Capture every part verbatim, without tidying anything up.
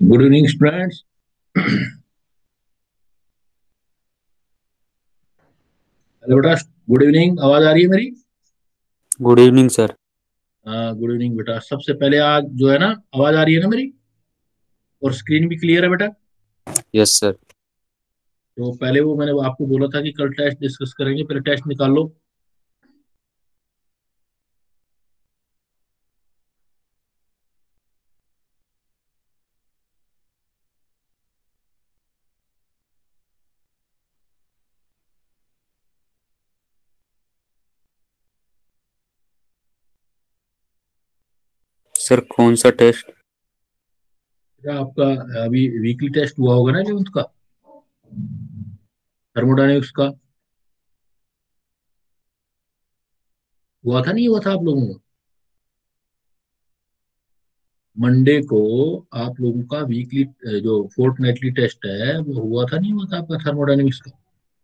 Good evening students. Hello बेटा। Good evening, आवाज आ रही है मेरी? Good evening sir. हाँ, गुड इवनिंग बेटा। सबसे पहले आज जो है ना, आवाज आ रही है ना मेरी? और स्क्रीन भी क्लियर है बेटा? Yes sir. तो पहले वो मैंने आपको बोला था कि कल टेस्ट डिस्कस करेंगे, पहले टेस्ट निकाल लो। सर कौन सा टेस्ट? बेटा आपका अभी वीकली टेस्ट हुआ होगा ना इलेवंथ का, थर्मोडायनेमिक्स का। हुआ था नहीं हुआ था आप लोगों को? मंडे को आप लोगों का वीकली जो फोर्टनाइटली टेस्ट है वो हुआ था नहीं हुआ था आपका थर्मोडायनेमिक्स का?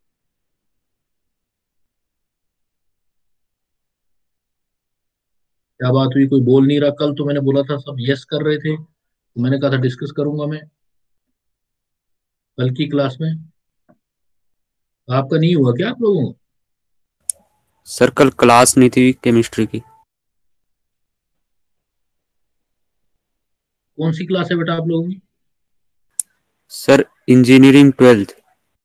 क्या बात हुई, कोई बोल नहीं रहा? कल तो मैंने बोला था सब यस कर रहे थे, तो मैंने कहा था डिस्कस करूंगा मैं कल की क्लास में। आपका नहीं हुआ क्या आप लोगों को? सर कल क्लास नहीं थी केमिस्ट्री की। कौन सी क्लास है बेटा आप लोगों की? Sir engineering twelfth.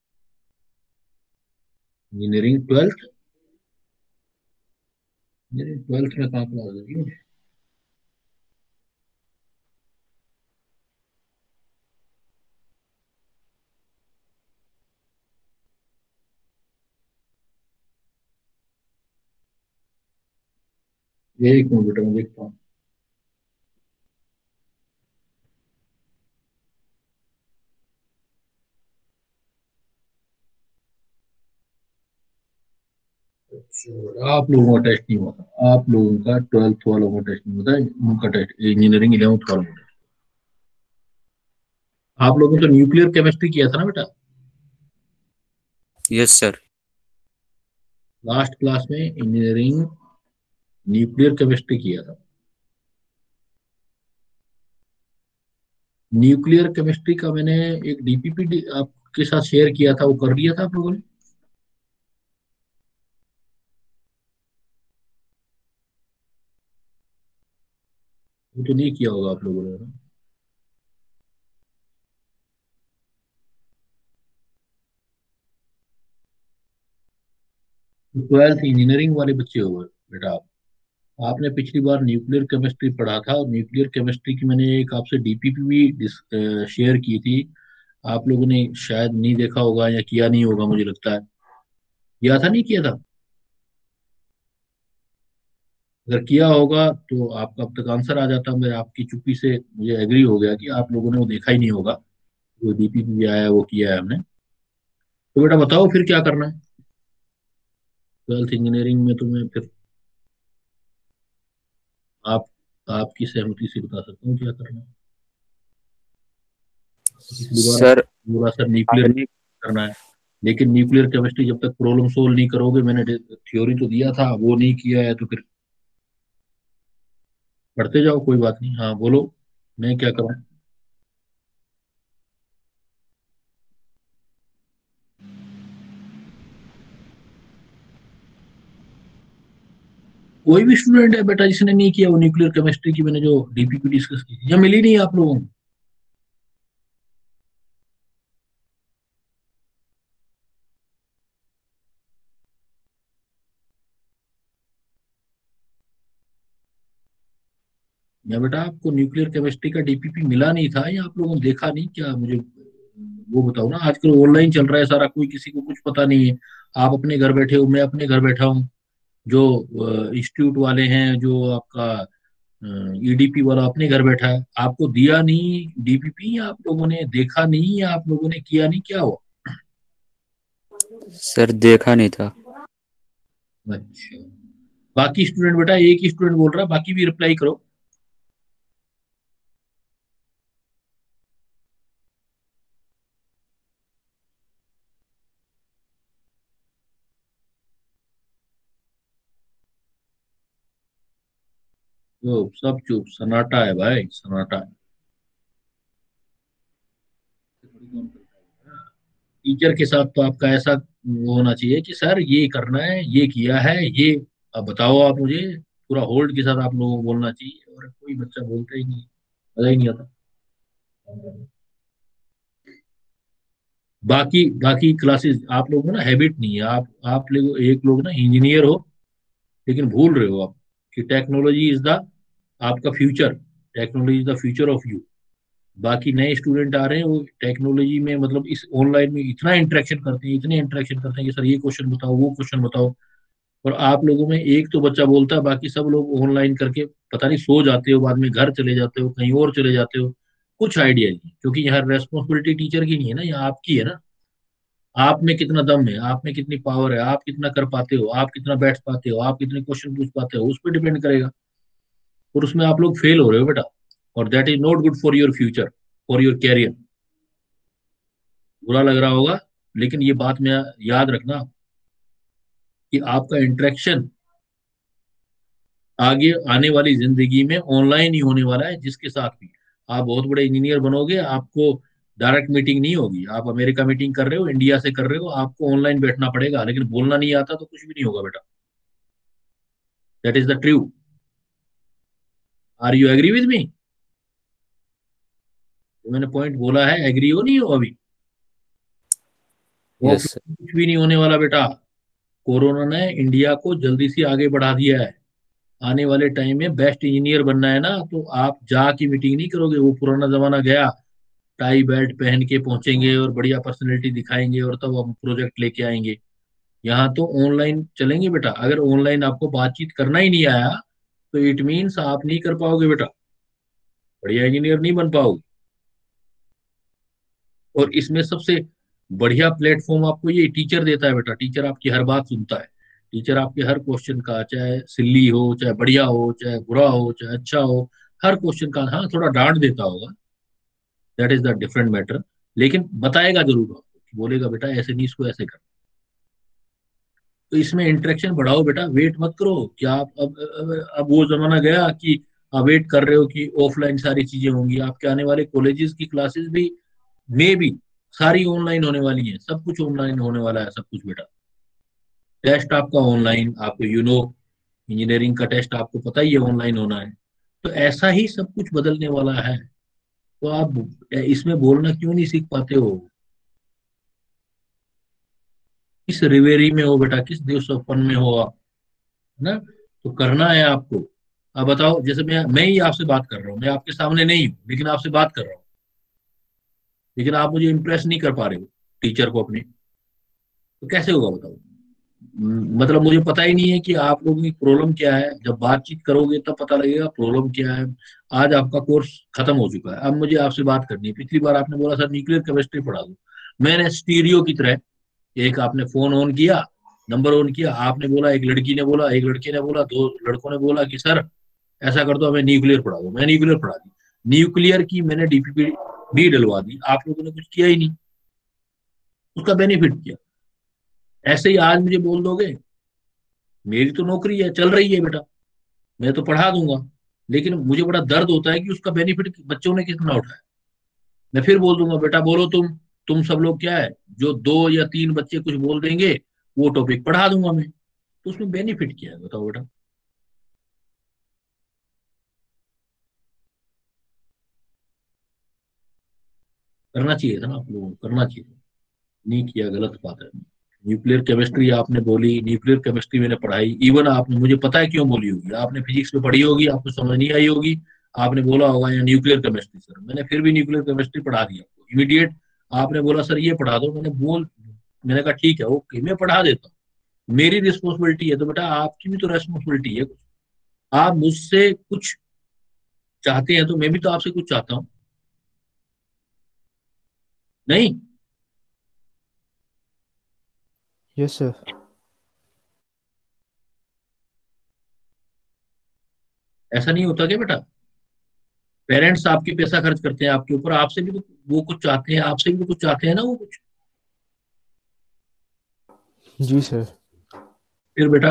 Engineering twelfth? Engineering twelfth में कहाँ क्लास होगी मुझे? ये एक मिनट बेटा, मैं देखता हूँ। अच्छा, आप लोगों का टेस्ट नहीं हुआ था, आप लोगों का ट्वेल्थ वालों का टेस्ट नहीं हुआ था, उनका टेस्ट इंजीनियरिंग इलेवंथ वालों का टेस्ट। आप लोगों ने तो न्यूक्लियर केमिस्ट्री किया था ना बेटा, यस सर। लास्ट क्लास में इंजीनियरिंग न्यूक्लियर केमिस्ट्री किया था। न्यूक्लियर केमिस्ट्री का मैंने एक डीपीपी आपके साथ शेयर किया था, वो कर लिया था आप लोगों ने? वो तो नहीं किया होगा आप लोगों ने ना? ट्वेल्थ इंजीनियरिंग वाले बच्चे हो गए बेटा आप। आपने पिछली बार न्यूक्लियर केमिस्ट्री पढ़ा था, और न्यूक्लियर केमिस्ट्री की मैंने एक आपसे डीपीपी भी शेयर की थी। आप लोगों ने शायद नहीं देखा होगा या किया नहीं होगा, मुझे लगता है। किया था नहीं किया था? अगर किया होगा तो आपका अब तक आंसर आ जाता। मैं आपकी चुप्पी से मुझे एग्री हो गया कि आप लोगों ने वो देखा ही नहीं होगा। जो डीपीपी भी आया है वो किया है हमने। तो बेटा बताओ फिर क्या करना है ट्वेल्थ इंजीनियरिंग में, तुम्हें फिर आप आपकी सहमति से बता सकता हूँ क्या करना है। पिछली बार सर पूरा सर न्यूक्लियर आर्गेनिक। करना है, लेकिन न्यूक्लियर केमिस्ट्री जब तक प्रॉब्लम सोल्व नहीं करोगे, मैंने थ्योरी तो दिया था वो नहीं किया है, तो फिर पढ़ते जाओ, कोई बात नहीं। हाँ बोलो, मैं क्या करूँ? कोई भी स्टूडेंट है बेटा जिसने नहीं किया वो न्यूक्लियर केमिस्ट्री की, मैंने जो डीपीपी डिस्कस की थी, या मिली नहीं आप लोगों को? या बेटा आपको न्यूक्लियर केमिस्ट्री का डीपीपी मिला नहीं था, या आप लोगों ने देखा नहीं क्या? मुझे वो बताओ ना। आजकल ऑनलाइन चल रहा है सारा, कोई किसी को कुछ पता नहीं है। आप अपने घर बैठे हो, मैं अपने घर बैठा हूँ। जो इंस्टीट्यूट वाले हैं, जो आपका ईडीपी वाला अपने घर बैठा है, आपको दिया नहीं डीपीपी, या आप लोगों ने देखा नहीं, या आप लोगों ने किया नहीं, क्या हुआ? सर देखा नहीं था। अच्छा, बाकी स्टूडेंट बेटा, एक ही स्टूडेंट बोल रहा है, बाकी भी रिप्लाई करो। तो सब चुप, सन्नाटा है भाई, सन्नाटा। कौन करता है? टीचर के साथ तो आपका ऐसा वो होना चाहिए कि सर ये करना है, ये किया है, ये अब बताओ आप मुझे, पूरा होल्ड के साथ आप लोगों को बोलना चाहिए, और कोई बच्चा बोलता ही नहीं, मजा ही नहीं आता। बाकी बाकी क्लासेस आप लोगों में ना हैबिट नहीं है, आप आप लोग एक लोग ना इंजीनियर हो, लेकिन भूल रहे हो आप कि टेक्नोलॉजी इज द आपका future, technology is the future of you. बाकी नए स्टूडेंट आ रहे हैं, वो टेक्नोलॉजी में मतलब इस ऑनलाइन में इतना इंटरेक्शन करते हैं, इतने इंटरेक्शन करते हैं कि सर ये क्वेश्चन बताओ, वो क्वेश्चन बताओ। और आप लोगों में एक तो बच्चा बोलता है, बाकी सब लोग ऑनलाइन करके पता नहीं सो जाते हो, बाद में घर चले जाते हो, कहीं और चले जाते हो, कुछ आइडिया नहीं, क्योंकि यहाँ रेस्पॉन्सिबिलिटी टीचर की नहीं है ना, यहाँ आपकी है ना। आप में कितना दम है, आप में कितनी पावर है, आप कितना कर पाते हो, आप कितना बैठ पाते हो, आप कितने क्वेश्चन पूछ पाते हो, उस पर डिपेंड करेगा। और उसमें आप लोग फेल हो रहे हो बेटा, और that is not good for your future, for your career. बुरा लग रहा होगा, लेकिन ये बात में याद रखना कि आपका इंटरेक्शन आगे आने वाली जिंदगी में ऑनलाइन ही होने वाला है, जिसके साथ भी आप बहुत बड़े इंजीनियर बनोगे, आपको डायरेक्ट मीटिंग नहीं होगी, आप अमेरिका मीटिंग कर रहे हो, इंडिया से कर रहे हो, आपको ऑनलाइन बैठना पड़ेगा, लेकिन बोलना नहीं आता तो कुछ भी नहीं होगा बेटा। That is the true. Are you agree with me? जो मैंने पॉइंट बोला है, एग्री हो नहीं हो अभी? Yes sir. ऑफलाइन कुछ भी नहीं होने वाला बेटा। कोरोना ने इंडिया को जल्दी से आगे बढ़ा दिया है। आने वाले टाइम में बेस्ट इंजीनियर बनना है ना, तो आप जा की मीटिंग नहीं करोगे, वो पुराना जमाना गया। टाई बेल्ट पहन के पहुंचेंगे और बढ़िया पर्सनैलिटी दिखाएंगे और तब हम प्रोजेक्ट लेके आएंगे। यहाँ तो ऑनलाइन चलेंगे बेटा। अगर ऑनलाइन आपको बातचीत करना ही नहीं आया, तो इट मीन्स आप नहीं कर पाओगे बेटा, बढ़िया इंजीनियर नहीं बन पाओगे। और इसमें सबसे बढ़िया प्लेटफॉर्म आपको ये टीचर देता है बेटा। टीचर आपकी हर बात सुनता है, टीचर आपके हर क्वेश्चन का, चाहे सिल्ली हो, चाहे बढ़िया हो, चाहे बुरा हो, चाहे अच्छा हो, हर क्वेश्चन का, हाँ थोड़ा डांट देता होगा, that is the different matter, लेकिन बताएगा जरूर आपको कि बोलेगा बेटा ऐसे नहीं, इसको ऐसे कर। तो इसमें इंटरेक्शन बढ़ाओ बेटा, वेट मत करो कि आप अब अब, अब वो जमाना गया कि आप वेट कर रहे हो कि ऑफलाइन सारी चीजें होंगी। आपके आने वाले कॉलेजेस की क्लासेस भी मे भी सारी ऑनलाइन होने वाली है, सब कुछ ऑनलाइन होने वाला है, सब कुछ बेटा। टेस्ट आपका ऑनलाइन, आपको यू नो इंजीनियरिंग का टेस्ट आपको पता ही है ऑनलाइन होना है। तो ऐसा ही सब कुछ बदलने वाला है। तो आप इसमें बोलना क्यों नहीं सीख पाते हो? किस रिवेरी में हो बेटा, किस देशोपन में हो आप, है ना? तो करना है आपको। अब बताओ, जैसे मैं मैं ही आपसे बात कर रहा हूँ, मैं आपके सामने नहीं हूँ, लेकिन आपसे बात कर रहा हूँ, लेकिन आप मुझे इम्प्रेस नहीं कर पा रहे हो टीचर को अपने। तो कैसे होगा बताओ? हम्म, मतलब मुझे पता ही नहीं है कि आप लोगों की प्रॉब्लम क्या है। जब बातचीत करोगे तब पता लगेगा प्रॉब्लम क्या है। आज आपका कोर्स खत्म हो चुका है, अब मुझे आपसे बात करनी है। पिछली बार आपने बोला सर न्यूक्लियर केमिस्ट्री पढ़ा दो, मैंने स्टीरियो की तरह, एक आपने फोन ऑन किया, नंबर ऑन किया, आपने बोला, एक लड़की ने बोला, एक लड़के ने बोला, दो लड़कों ने बोला कि सर ऐसा कर दो, हमें न्यूक्लियर पढ़ा दो। मैं न्यूक्लियर पढ़ा दी, न्यूक्लियर की मैंने डीपीपी भी डलवा दी, आप लोगों ने कुछ किया ही नहीं, उसका बेनिफिट किया। ऐसे ही आज मुझे बोल दोगे, मेरी तो नौकरी है, चल रही है बेटा, मैं तो पढ़ा दूंगा, लेकिन मुझे बड़ा दर्द होता है कि उसका बेनिफिट बच्चों ने कितना उठाया। मैं फिर बोल दूंगा बेटा बोलो तुम तुम सब लोग क्या है, जो दो या तीन बच्चे कुछ बोल देंगे, वो टॉपिक पढ़ा दूंगा मैं। तो उसमें बेनिफिट क्या है बताओ बेटा? करना चाहिए था ना आप लोगों को, करना चाहिए। नहीं किया, गलत बात है। न्यूक्लियर केमिस्ट्री आपने बोली, न्यूक्लियर केमिस्ट्री मैंने पढ़ाई, इवन आपने, मुझे पता है क्यों बोली होगी, आपने फिजिक्स में पढ़ी होगी, आपको समझ नहीं आई होगी, आपने बोला होगा या न्यूक्लियर केमिस्ट्री सर, मैंने फिर भी न्यूक्लियर केमिस्ट्री पढ़ा दी आपको इमीडिएट। आपने बोला सर ये पढ़ा दो, मैंने बोल मैंने कहा ठीक है, ओके मैं पढ़ा देता हूँ, मेरी रिस्पॉन्सिबिलिटी है। तो बेटा आपकी भी तो रेस्पॉन्सिबिलिटी है। आप मुझसे कुछ चाहते हैं तो मैं भी तो आपसे कुछ चाहता हूँ, नहीं? Yes sir. ऐसा नहीं होता क्या बेटा? पेरेंट्स आपके पैसा खर्च करते हैं आपके ऊपर, आपसे भी तो वो कुछ चाहते हैं, आपसे भी तो कुछ चाहते हैं ना वो कुछ। जी सर। फिर बेटा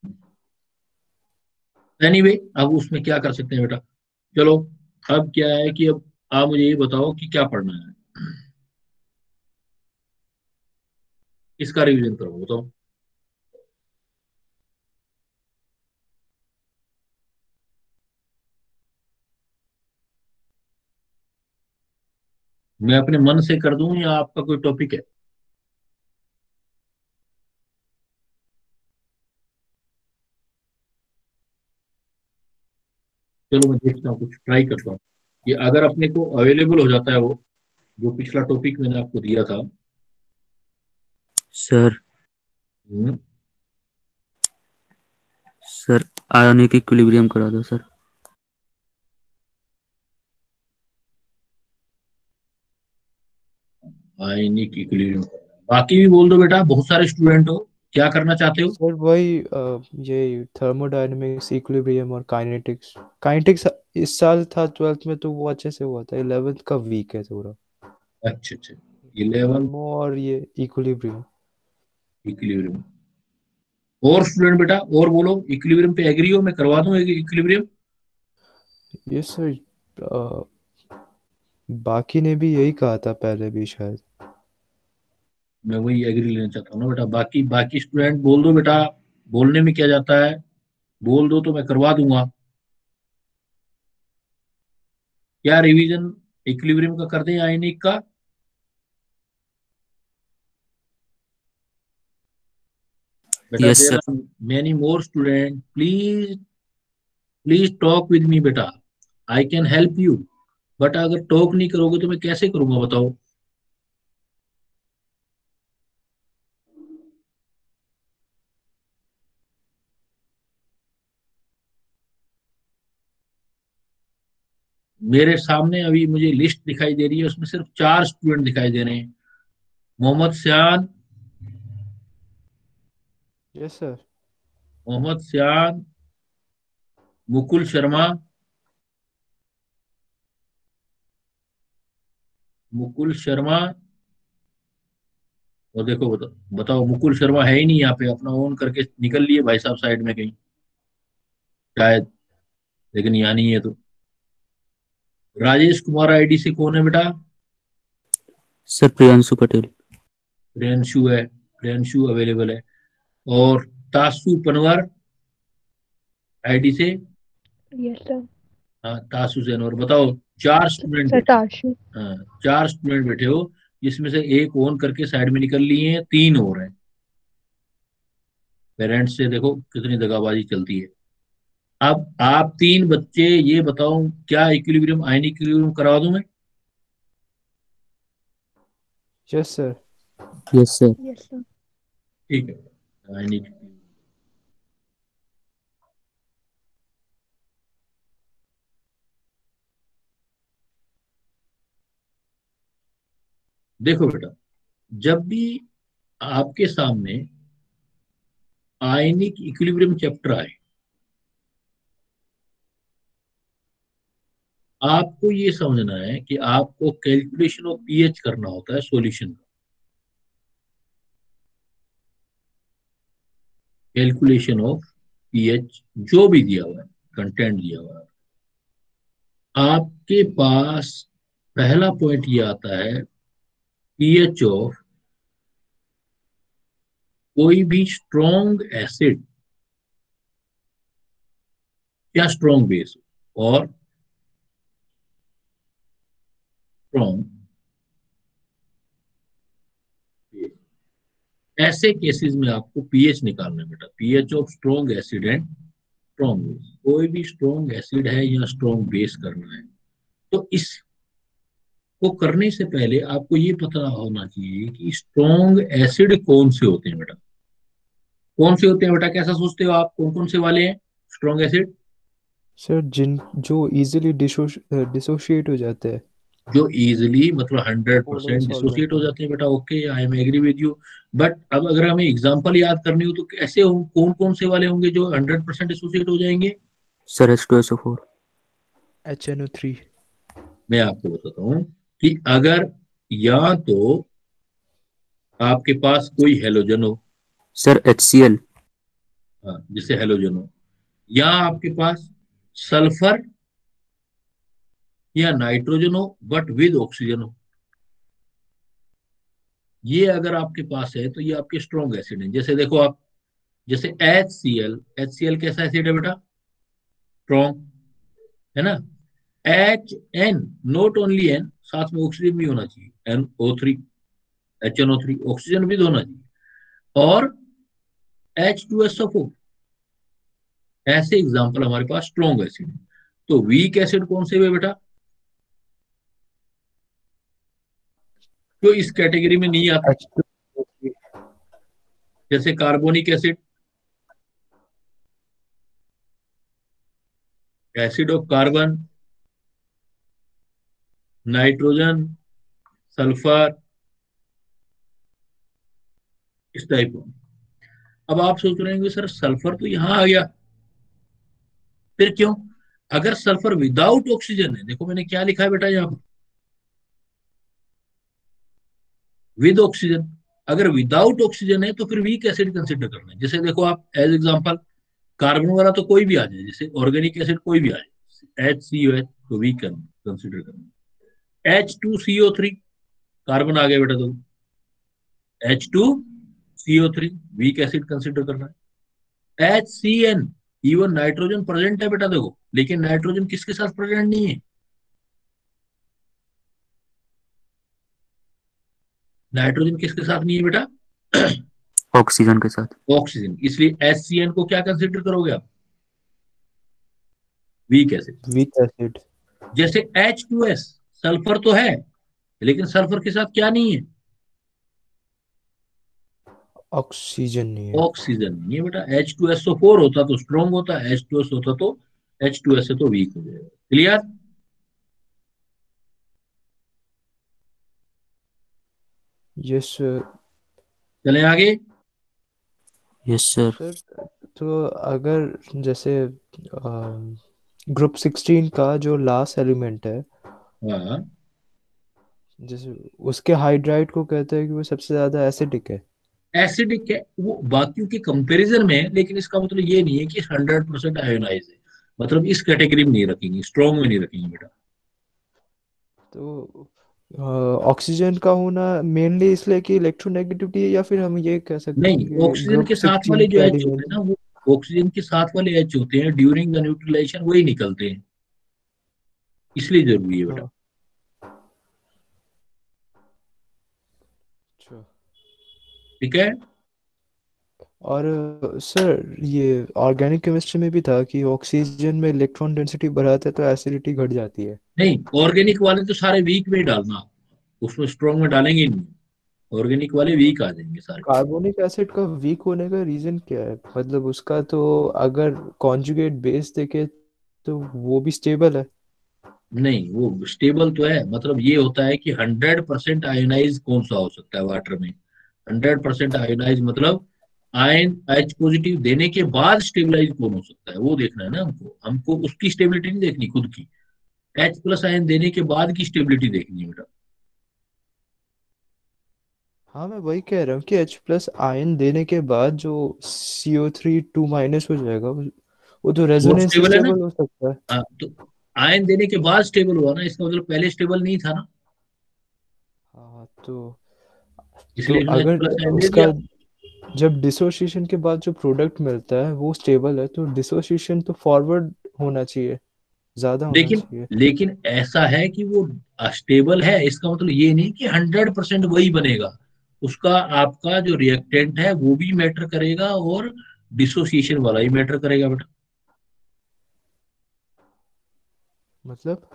एनीवे anyway, अब उसमें क्या कर सकते हैं बेटा? चलो, अब क्या है कि अब आप मुझे ये बताओ कि क्या पढ़ना है। किसका रिवीजन करो बताओ। मैं अपने मन से कर दूं या आपका कोई टॉपिक है? चलो मैं देखता हूँ, कुछ ट्राई करता हूँ कि अगर अपने को अवेलेबल हो जाता है वो जो पिछला टॉपिक मैंने आपको दिया था। Sir hmm, sir ionic equilibrium करा दो सर। Ionic equilibrium. बाकी भी बोल दो बेटा, बहुत सारे स्टूडेंट हो, क्या करना चाहते हो? सर वही अ, ये थर्मोडायनेमिक्स इक्विलिब्रियम और काइनेटिक्स। काइनेटिक्स इस साल था ट्वेल्थ में तो वो अच्छे से हुआ था, इलेवेंथ का वीक है थोड़ा। अच्छा अच्छा। इलेवन थर्मो और ये इक्विलिब्रियम। इक्विलिब्रियम। और स्टूडेंट बेटा और बोलो, इक्विलिब्रियम पे एग्री हो? मैं करवा दूं इक्विलिब्रियम। Yes sir. बाकी ने भी यही कहा था पहले भी शायद। मैं वही एग्री लेना चाहता हूँ ना बेटा। बाकी बाकी स्टूडेंट बोल दो बेटा, बोलने में क्या जाता है, बोल दो तो मैं करवा दूंगा। क्या रिवीजन इक्विलिब्रियम का कर दें आयनिक का? बेटा yes there sir. Are many more student, please please talk with me बेटा, I can help you. But अगर टॉक नहीं करोगे तो मैं कैसे करूंगा बताओ। मेरे सामने अभी मुझे लिस्ट दिखाई दे रही है, उसमें सिर्फ चार स्टूडेंट दिखाई दे रहे हैं। मोहम्मद सियान, यस सर। मोहम्मद सियान, मुकुल शर्मा, मुकुल शर्मा। और देखो बताओ बताओ, मुकुल शर्मा है ही नहीं यहाँ पे, अपना ऑन करके निकल लिए भाई साहब साइड में कहीं शायद, लेकिन यहाँ नहीं है तो। राजेश कुमार आईडी से कौन है बेटा? सर प्रियांशु पटेल। प्रियंशु है, प्रियंशु अवेलेबल है। और तासु पनवर आईडी से। Yes sir. हाँ तासु से। और बताओ, चार स्टूडेंट बैठे। सताशु। हाँ चार स्टूडेंट बैठे हो, जिसमें से एक ऑन करके साइड में निकल लिए हैं, तीन और हैं। पेरेंट्स से देखो कितनी दगाबाजी चलती है। अब आप तीन बच्चे ये बताओ, क्या इक्विलिब्रियम आयनिक इक्विलिब्रियम करवा दूं मैं? Yes sir. Yes sir. Yes sir. ठीक है आयनिक। देखो बेटा, जब भी आपके सामने आयनिक इक्विलिब्रियम चैप्टर आए, आपको ये समझना है कि आपको कैलकुलेशन ऑफ पीएच करना होता है सॉल्यूशन का। कैलकुलेशन ऑफ पीएच जो भी दिया हुआ है, कंटेंट दिया हुआ है, आपके पास पहला पॉइंट ये आता है, पीएच ऑफ कोई भी स्ट्रॉन्ग एसिड या स्ट्रॉन्ग बेस और स्ट्रॉन्ग, ऐसे केसेस में आपको पीएच निकालना है बेटा। PH of strong acid and strong base, कोई भी स्ट्रॉन्ग एसिड है या स्ट्रॉन्ग बेस करना है। तो इसको करने से पहले आपको ये पता होना चाहिए कि स्ट्रॉन्ग एसिड कौन से होते हैं बेटा। कौन से होते हैं बेटा, कैसा सोचते हो आप, कौन कौन से वाले हैं स्ट्रॉन्ग एसिड? सर जिन जो इजीली डिसोशिएट हो जाते हैं जो इजिली मतलब hundred polar percent dissociate solvent हो में। जाते हैं बेटा। Okay I am agree with you. But अब अगर हमें एग्जांपल याद करनी हो तो कैसे हो, कौन कौन से वाले होंगे जो हंड्रेड परसेंट डिसोसिएट हो जाएंगे? Sir H two S O four. H N O three. मैं आपको बताता हूँ कि अगर या तो आपके पास कोई हेलोजन हो, सर एच सी एल। हाँ, जिससे हेलोजन हो, या आपके पास सल्फर या नाइट्रोजन हो बट विद ऑक्सीजन हो। ये अगर आपके पास है तो ये आपके स्ट्रॉन्ग एसिड है। जैसे देखो आप, जैसे H C L, H C L कैसा एसिड है बेटा? स्ट्रॉन्ग, है ना? H N, not only N, साथ में ऑक्सीजन भी होना चाहिए, N O three, H N O three, oxygen भी तो होना चाहिए। और H two S O four, ऐसे एग्जाम्पल हमारे पास स्ट्रॉन्ग एसिड है। तो वीक एसिड कौन से हुए बेटा, जो इस कैटेगरी में नहीं आते? H two. जैसे carbonic acid, acid of carbon, nitrogen, sulphur, इस टाइप का। अब आप सोच रहे हैं कि सर सल्फर तो यहां आ गया, फिर क्यों? अगर सल्फर विदाउट ऑक्सीजन है, देखो मैंने क्या लिखा है बेटा यहाँ पर, विद ऑक्सीजन। अगर विदाउट ऑक्सीजन है तो फिर वीक एसिड कंसिडर करना है। जैसे देखो आप एज एग्जांपल, कार्बन वाला तो कोई भी आ जाए, जैसे ऑर्गेनिक एसिड कोई भी आ जाए, एच सी ओ एच, तो वीक कंसिडर करना है। H two C O three, carbon आ गया बेटा, तो H two C O three, weak acid consider करना है। H C N, even nitrogen present है बेटा देखो, लेकिन नाइट्रोजन किसके साथ प्रेजेंट नहीं है? नाइट्रोजन किसके साथ नहीं है बेटा? ऑक्सीजन के साथ। ऑक्सीजन, इसलिए एच सी एन को क्या कंसिडर करोगे आप? Weak acid. Weak acid. जैसे एच टू एस, सल्फर तो है, लेकिन सल्फर के साथ क्या नहीं है? ऑक्सीजन नहीं है। ऑक्सीजन नहीं है बेटा। H two S O four होता तो स्ट्रॉन्ग होता, एच टू एस होता तो एच टू एस है तो वीक हो जाएगा। क्लियर? Yes sir. चलें आगे। Yes sir. सर तो अगर जैसे ग्रुप सिक्सटीन का जो लास्ट एलिमेंट है, हाँ, जैसे उसके हाइड्राइड को कहते हैं कि वो सबसे ज्यादा एसिडिक है। एसिडिक है वो बाकियों के कंपैरिजन में, लेकिन इसका मतलब ये नहीं है कि हंड्रेड परसेंट आयोनाइज है। मतलब इस कैटेगरी में नहीं रखेंगे, स्ट्रॉन्ग में नहीं रखेंगे बेटा। तो ऑक्सीजन का होना मेनली इसलिए कि इलेक्ट्रोनेगेटिविटी है, या फिर हम ये कह सकते हैं नहीं, कि ऑक्सीजन ग्रुप के साथ सिक्सटीन वाले जो के एच होते एलिमेंट। हैं ना, वो ऑक्सीजन के साथ वाले एच होते हैं, ड्यूरिंग द न्यूट्रलाइजेशन वही निकलते हैं, इसलिए जरूरी है बेटा। हाँ। अच्छा। ठीक है। और सर ये ऑर्गेनिक केमिस्ट्री में भी था कि ऑक्सीजन में इलेक्ट्रॉन डेंसिटी बढ़ाते हैं तो एसिडिटी घट जाती है। नहीं, ऑर्गेनिक वाले तो सारे वीक में ही डालना, उसमें स्ट्रॉन्ग में डालेंगे ही नहीं। ऑर्गेनिक वाले वीक आ जाएंगे सारे। कार्बोनिक एसिड का वीक होने का रीजन क्या है? मतलब उसका तो अगर कॉन्जुगेट बेस देखे तो वो भी स्टेबल है। नहीं, वो स्टेबल तो है, मतलब ये होता है कि हंड्रेड परसेंट आयोनाइज कौन सा हो सकता है वाटर में। हंड्रेड परसेंट आयोनाइज मतलब आयन एच पॉजिटिव देने के बाद स्टेबलाइज कौन हो सकता है, वो देखना है ना हमको। हमको उसकी स्टेबिलिटी नहीं देखनी खुद की, एच प्लस आयन देने के बाद की स्टेबिलिटी देखनी है बेटा। हाँ मैं वही कह रहा हूँ कि H प्लस आयन देने के बाद जो C O three two minus हो जाएगा वो वो तो वो रेजोनेंस स्टेबल है ना? स्टेबल हो सकता है। हाँ, तो आयन देने के बाद स्टेबल हुआ ना, इसका मतलब पहले स्टेबल नहीं था ना, हाँ तो तो इसलिए इसने एच अगर प्लस आयन दे उसका दिया। जब डिसोसिएशन के बाद जो प्रोडक्ट मिलता है वो स्टेबल है तो डिसोसिएशन तो फॉरवर्ड होना चाहिए, ज्यादा होना लेकिन चाहिए। लेकिन ऐसा है कि वो स्टेबल है, इसका मतलब ये नहीं कि हंड्रेड परसेंट वही बनेगा। उसका आपका जो रिएक्टेंट है वो भी मैटर करेगा, और डिसोसिएशन वाला ही मैटर करेगा बेटा। मतलब।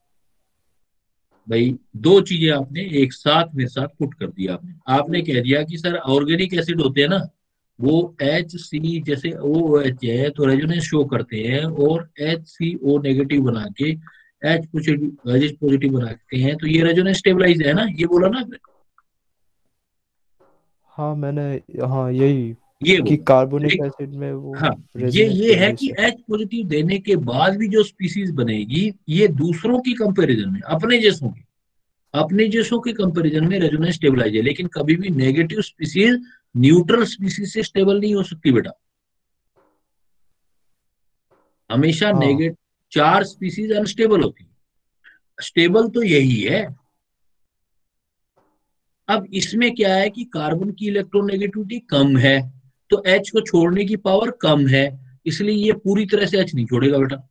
भाई, दो चीजें आपने एक साथ में साथ पुट कर दिया। आपने आपने कह दिया कि सर ऑर्गेनिक एसिड होते हैं ना, वो एच सी, जैसे ओ एच है तो रेजोनेंस शो करते हैं, और एच सी ओ नेगेटिव बना के एच पॉजिटिव, एच पॉजिटिव बनाते हैं, तो ये रेजोनेंस स्टेबलाइज है ना, ये बोला ना आपने? हाँ मैंने, हाँ यही ये कि बोला। कार्बोनिक लेकिन एसिड में वो हाँ, ये रेजोनेंस ये है कि स्टेबलाइज है। एच पॉजिटिव देने के बाद भी जो स्पीसीज बनेगी, ये दूसरों की कंपैरिजन में, अपने जैसों की, अपने जैसों के कंपैरिजन में रेजोनेंस स्टेबलाइज है। लेकिन कभी भी नेगेटिव स्पीसीज न्यूट्रल स्पीसीज से स्टेबल नहीं हो सकती बेटा। हमेशा हाँ। नेगेटिव, चार स्पीसीज अनस्टेबल होती है, स्टेबल तो यही है। अब इसमें क्या है कि कार्बन की इलेक्ट्रोनेगेटिविटी कम है, तो H को छोड़ने की पावर कम है, इसलिए ये पूरी तरह से H नहीं छोड़ेगा बेटा,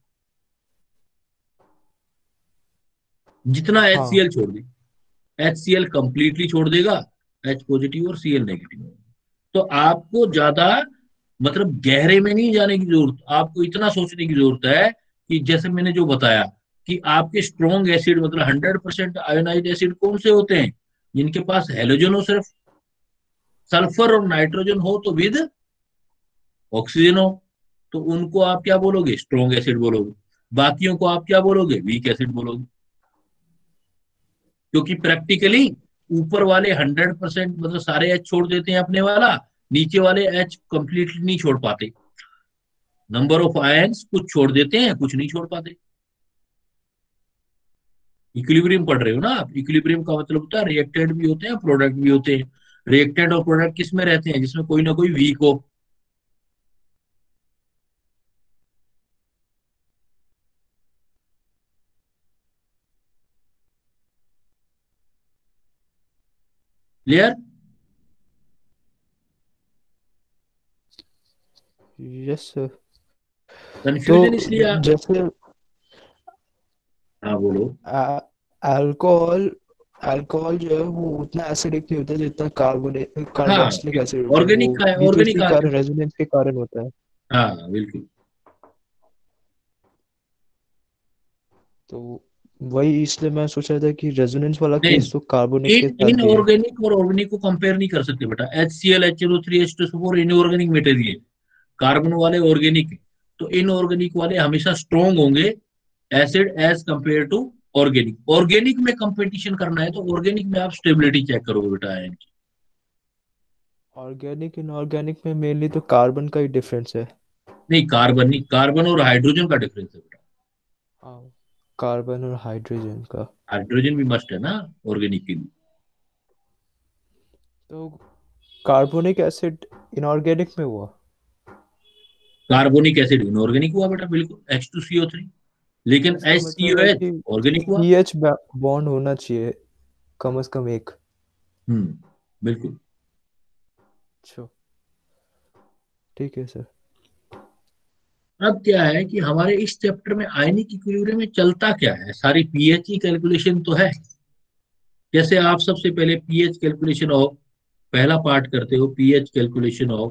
जितना हाँ HCl छोड़ दे। HCl कंप्लीटली छोड़ देगा, H पॉजिटिव और Cl नेगेटिव। तो आपको ज्यादा मतलब गहरे में नहीं जाने की जरूरत, आपको इतना सोचने की जरूरत है कि जैसे मैंने जो बताया कि आपके स्ट्रॉन्ग एसिड मतलब हंड्रेड परसेंट आयोनाइज एसिड कौन से होते हैं, जिनके पास हेलोजन हो सिर्फ, सल्फर और नाइट्रोजन हो तो विद ऑक्सीजन हो, तो उनको आप क्या बोलोगे, स्ट्रॉन्ग एसिड बोलोगे। बाकियों को आप क्या बोलोगे, वीक एसिड बोलोगे। क्योंकि प्रैक्टिकली ऊपर वाले हंड्रेड परसेंट मतलब सारे एच छोड़ देते हैं अपने वाला, नीचे वाले एच कंप्लीटली नहीं छोड़ पाते। नंबर ऑफ आयंस कुछ छोड़ देते हैं, कुछ नहीं छोड़ पाते। इक्विलिब्रियम पढ़ रहे हो ना आप, इक्विलिब्रियम का मतलब होता है रिएक्टेंट भी होते हैं, प्रोडक्ट भी होते हैं। रिएक्टेंट और प्रोडक्ट किस में रहते हैं, जिसमें कोई ना कोई वीक हो। क्लियर? Yes sir. तो कंफ्यूजन इसलिए आ... जैसे हाँ बोलो। अल्कोहल अल्कोहल जो है वो उतना एसिडिक नहीं होता जितना कार्बोनेट हाँ, कार्बोक्सिलिक एसिड होता है, वो ऑर्गेनिक का है, भी तो ऑर्गेनिक इसी आ गया। कारण रेजोनेंस के कारण होता है। हाँ बिल्कुल। तो वही इसलिए मैं सोच रहा था कि रेजोनेंस वाला नहीं, केस तो कार्बोनिक के इन साथ भी है। इनऑर्गेनिक और ऑर्गेनिक को कंपेयर नहीं कर सकते बेटा। H C L, H N O three, H two four inorganic material, carbon वाले ऑर्गेनिक। तो इनऑर्गेनिक वाले हमेशा स्ट्रॉन्ग होंगे acid as compare to organic. Organic में कंपटीशन करना है तो ऑर्गेनिक में आप स्टेबिलिटी चेक करोगे बेटा आयन की। ऑर्गेनिक इनऑर्गेनिक में मेनली तो कार्बन का ही डिफरेंस है। नहीं, कार्बन नहीं, कार्बन और हाइड्रोजन का डिफरेंस है बेटा। हाँ, कार्बन और हाइड्रोजन का। हाइड्रोजन भी मस्ट है ना ऑर्गेनिक के लिए। तो कार्बोनिक एसिड इनऑर्गेनिक में हुआ। कार्बोनिक एसिड इनऑर्गेनिक हुआ बेटा, बिल्कुल, H two C O three. तो लेकिन इसका एच सी मतलब ओ है एच कि ऑर्गेनिक हुआ। पीएच बॉन्ड होना चाहिए, कम से कम एक। हम्म, बिल्कुल। अच्छा, ठीक है सर। अब क्या है कि हमारे इस चैप्टर में आयनिक इक्विलिब्रियम में चलता क्या है, सारी पीएच की कैलकुलेशन तो है। जैसे आप सबसे पहले पीएच कैलकुलेशन ऑफ, पहला पार्ट करते हो pH calculation of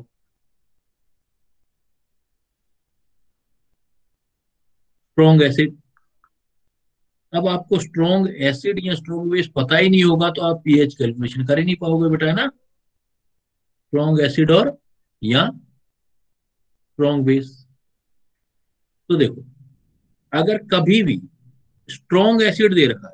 strong acid. अब आपको स्ट्रॉन्ग एसिड या स्ट्रॉन्ग बेस पता ही नहीं होगा तो आप पीएच कैलकुलेशन कर ही नहीं पाओगे बेटा, है ना। स्ट्रॉन्ग एसिड और या स्ट्रॉन्ग बेस। तो देखो, अगर कभी भी स्ट्रॉन्ग एसिड दे रखा है,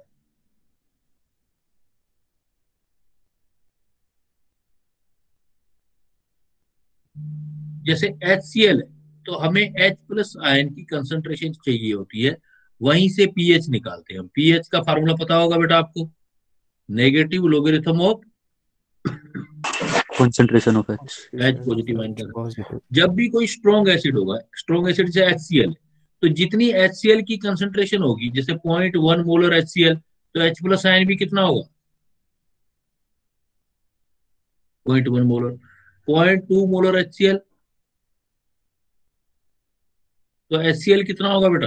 जैसे HCl है, तो हमें H प्लस आयन की कंसंट्रेशन चाहिए होती है, वहीं से पीएच निकालते हैं हम। पीएच का फार्मूला पता होगा बेटा आपको, negative logarithm of concentration of H. H Concentration of positive ion H का। positive। जब भी कोई स्ट्रॉन्ग एसिड होगा, स्ट्रॉन्ग एसिड से HCl, तो जितनी HCl की कंसंट्रेशन होगी, जैसे पॉइंट वन मोलर HCl, तो H प्लस आयन भी कितना होगा, point one molar. Point two molar HCl, तो HCl कितना होगा बेटा,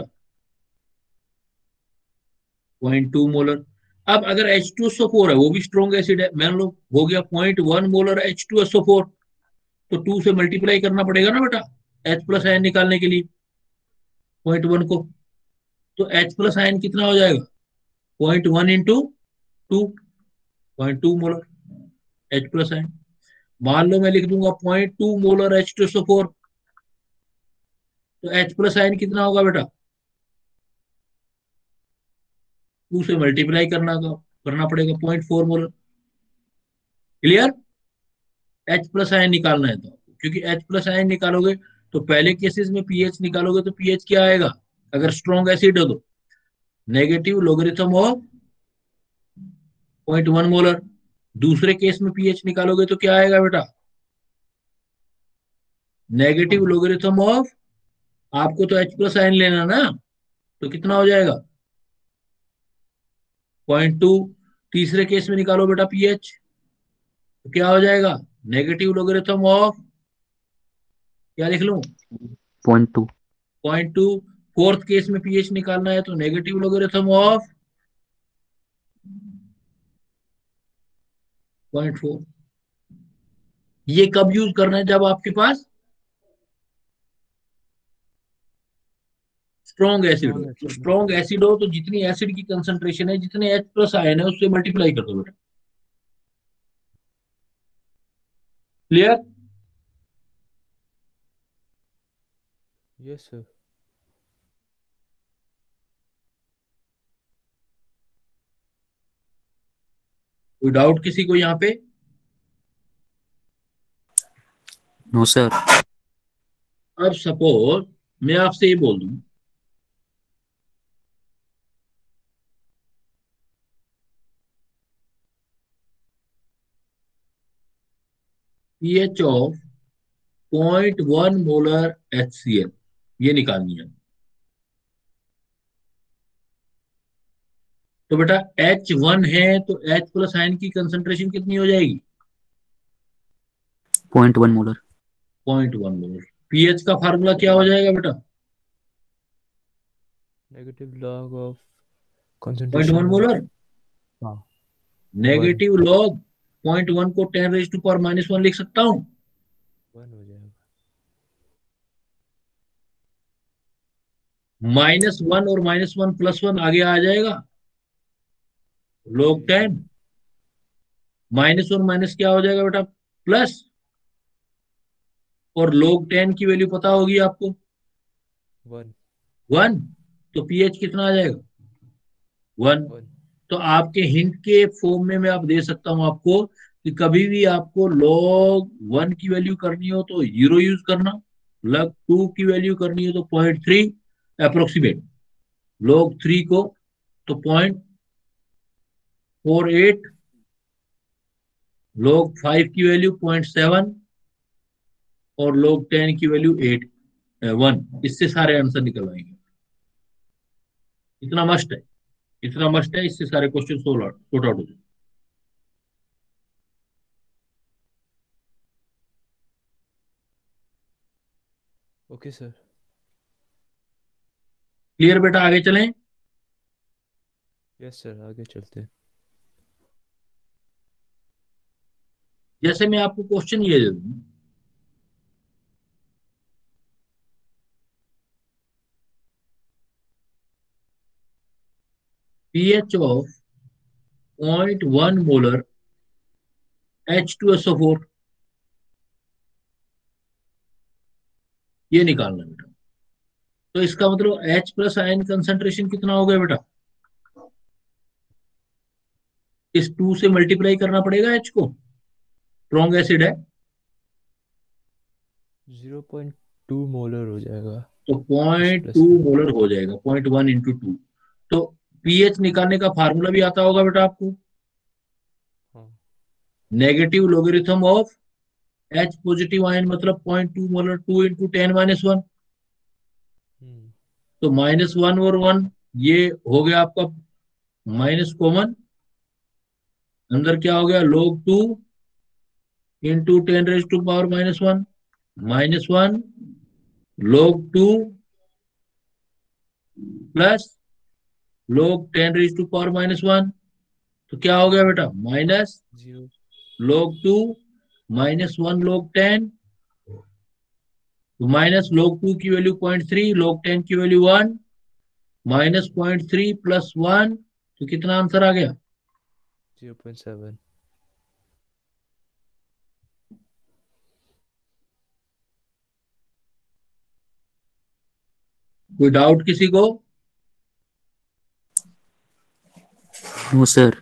पॉइंट टू मोलर। अब अगर H two S O four है, वो भी स्ट्रॉन्ग एसिड है, मान लो हो गया point one molar H two S O four, तो टू से मल्टीप्लाई करना पड़ेगा ना बेटा एच प्लस आयन निकालने के लिए, पॉइंट वन को। तो एच प्लस आयन कितना हो जाएगा, point one into two, point two molar H plus ion. मान लो मैं लिख दूंगा point two molar H two S O four, तो एच प्लस आयन कितना होगा बेटा, टू से मल्टीप्लाई करना करना पड़ेगा, point four molar. Clear? H plus ion निकालना है तो, क्योंकि एच प्लस आयन निकालोगे तो पहले केसेस में पीएच निकालोगे तो पीएच क्या आएगा, अगर स्ट्रॉन्ग एसिड हो तो negative logarithm of point one molar. दूसरे केस में पीएच निकालोगे तो क्या आएगा बेटा, नेगेटिव लोगरिथम ऑफ, आपको तो एच प्लस आयन लेना ना, तो कितना हो जाएगा, पॉइंट टू। तीसरे केस में निकालो बेटा पीएच, तो क्या हो जाएगा, नेगेटिव लोगरिथम ऑफ, क्या लिख लूं, point two. Point two. Fourth case में पीएच निकालना है तो negative logarithm of point four. ये कब यूज करना है, जब आपके पास स्ट्रॉन्ग एसिड हो। स्ट्रॉन्ग तो एसिड में। स्ट्रॉन्ग एसिड हो तो जितनी एसिड की कंसंट्रेशन है, जितने एच प्लस आयन है, उससे मल्टीप्लाई कर दो बेटा। क्लियर। Yes sir. कोई डाउट किसी को यहाँ पे। No sir. अब सपोज मैं आपसे ये बोल दूं, pH of point one molar H C L ये निकालनी है। तो बेटा एच वन है तो एच प्लस आयन की कंसंट्रेशन कितनी हो जाएगी, point one molar. Point one molar. PH का फार्मूला क्या हो जाएगा बेटा, negative log of point one concentration of. Molar हाँ। One. Negative log point one को ten raise to power minus one लिख सकता हूं। वन हो जाएगा। माइनस वन और माइनस वन प्लस वन आगे आ जाएगा, लॉग जी सर। टेन। माइनस और माइनस क्या हो जाएगा बेटा, प्लस। और log टेन की वैल्यू पता होगी आपको, वन। वन। तो पीएच कितना आ जाएगा, वन। वन। तो आपके हिंट के फॉर्म में मैं आप दे सकता हूं आपको कि कभी भी आपको log वन की वैल्यू करनी हो तो जीरो यूज करना, log टू की वैल्यू करनी हो तो point three approximate, log three को तो point four eight, log five की वैल्यू पॉइंट सेवन, और log टेन की वैल्यू एट वन। इससे सारे आंसर निकल आएंगे। इतना मस्ट है, इतना मस्ट है, इससे सारे question solve out sort out हो जाए। Okay sir. क्लियर बेटा, आगे चलें। यस सर, आगे चलते हैं। जैसे मैं आपको क्वेश्चन ये दे दूं, pH of point one molar H two S O four ये निकालना है बेटा। तो इसका मतलब H प्लस आयन कंसेंट्रेशन कितना हो गया बेटा, इस टू से मल्टीप्लाई करना पड़ेगा H को, स्ट्रॉन्ग एसिड है। जीरो पॉइंट टू मोलर हो जाएगा। तो एच पॉइंट टू प्लस में। मोलर हो जाएगा, पॉइंट वन इंटू टू। तो पीएच निकालने का फार्मूला भी आता होगा बेटा आपको, हाँ। Negative logarithm of H positive ion मतलब point two molar, two into ten minus one. Hmm. तो माइनस वन और वन ये हो गया आपका माइनस कॉमन, अंदर क्या हो गया, log two into ten raise to power minus one, minus one log two plus log ten raise to power minus one. तो क्या हो गया बेटा, minus zero. log two minus one log ten. तो माइनस log टू की value point three, log ten की value one, minus point three plus one. तो कितना आंसर आ गया, जीरो पॉइंट सेवन। कोई डाउट किसी को। No sir.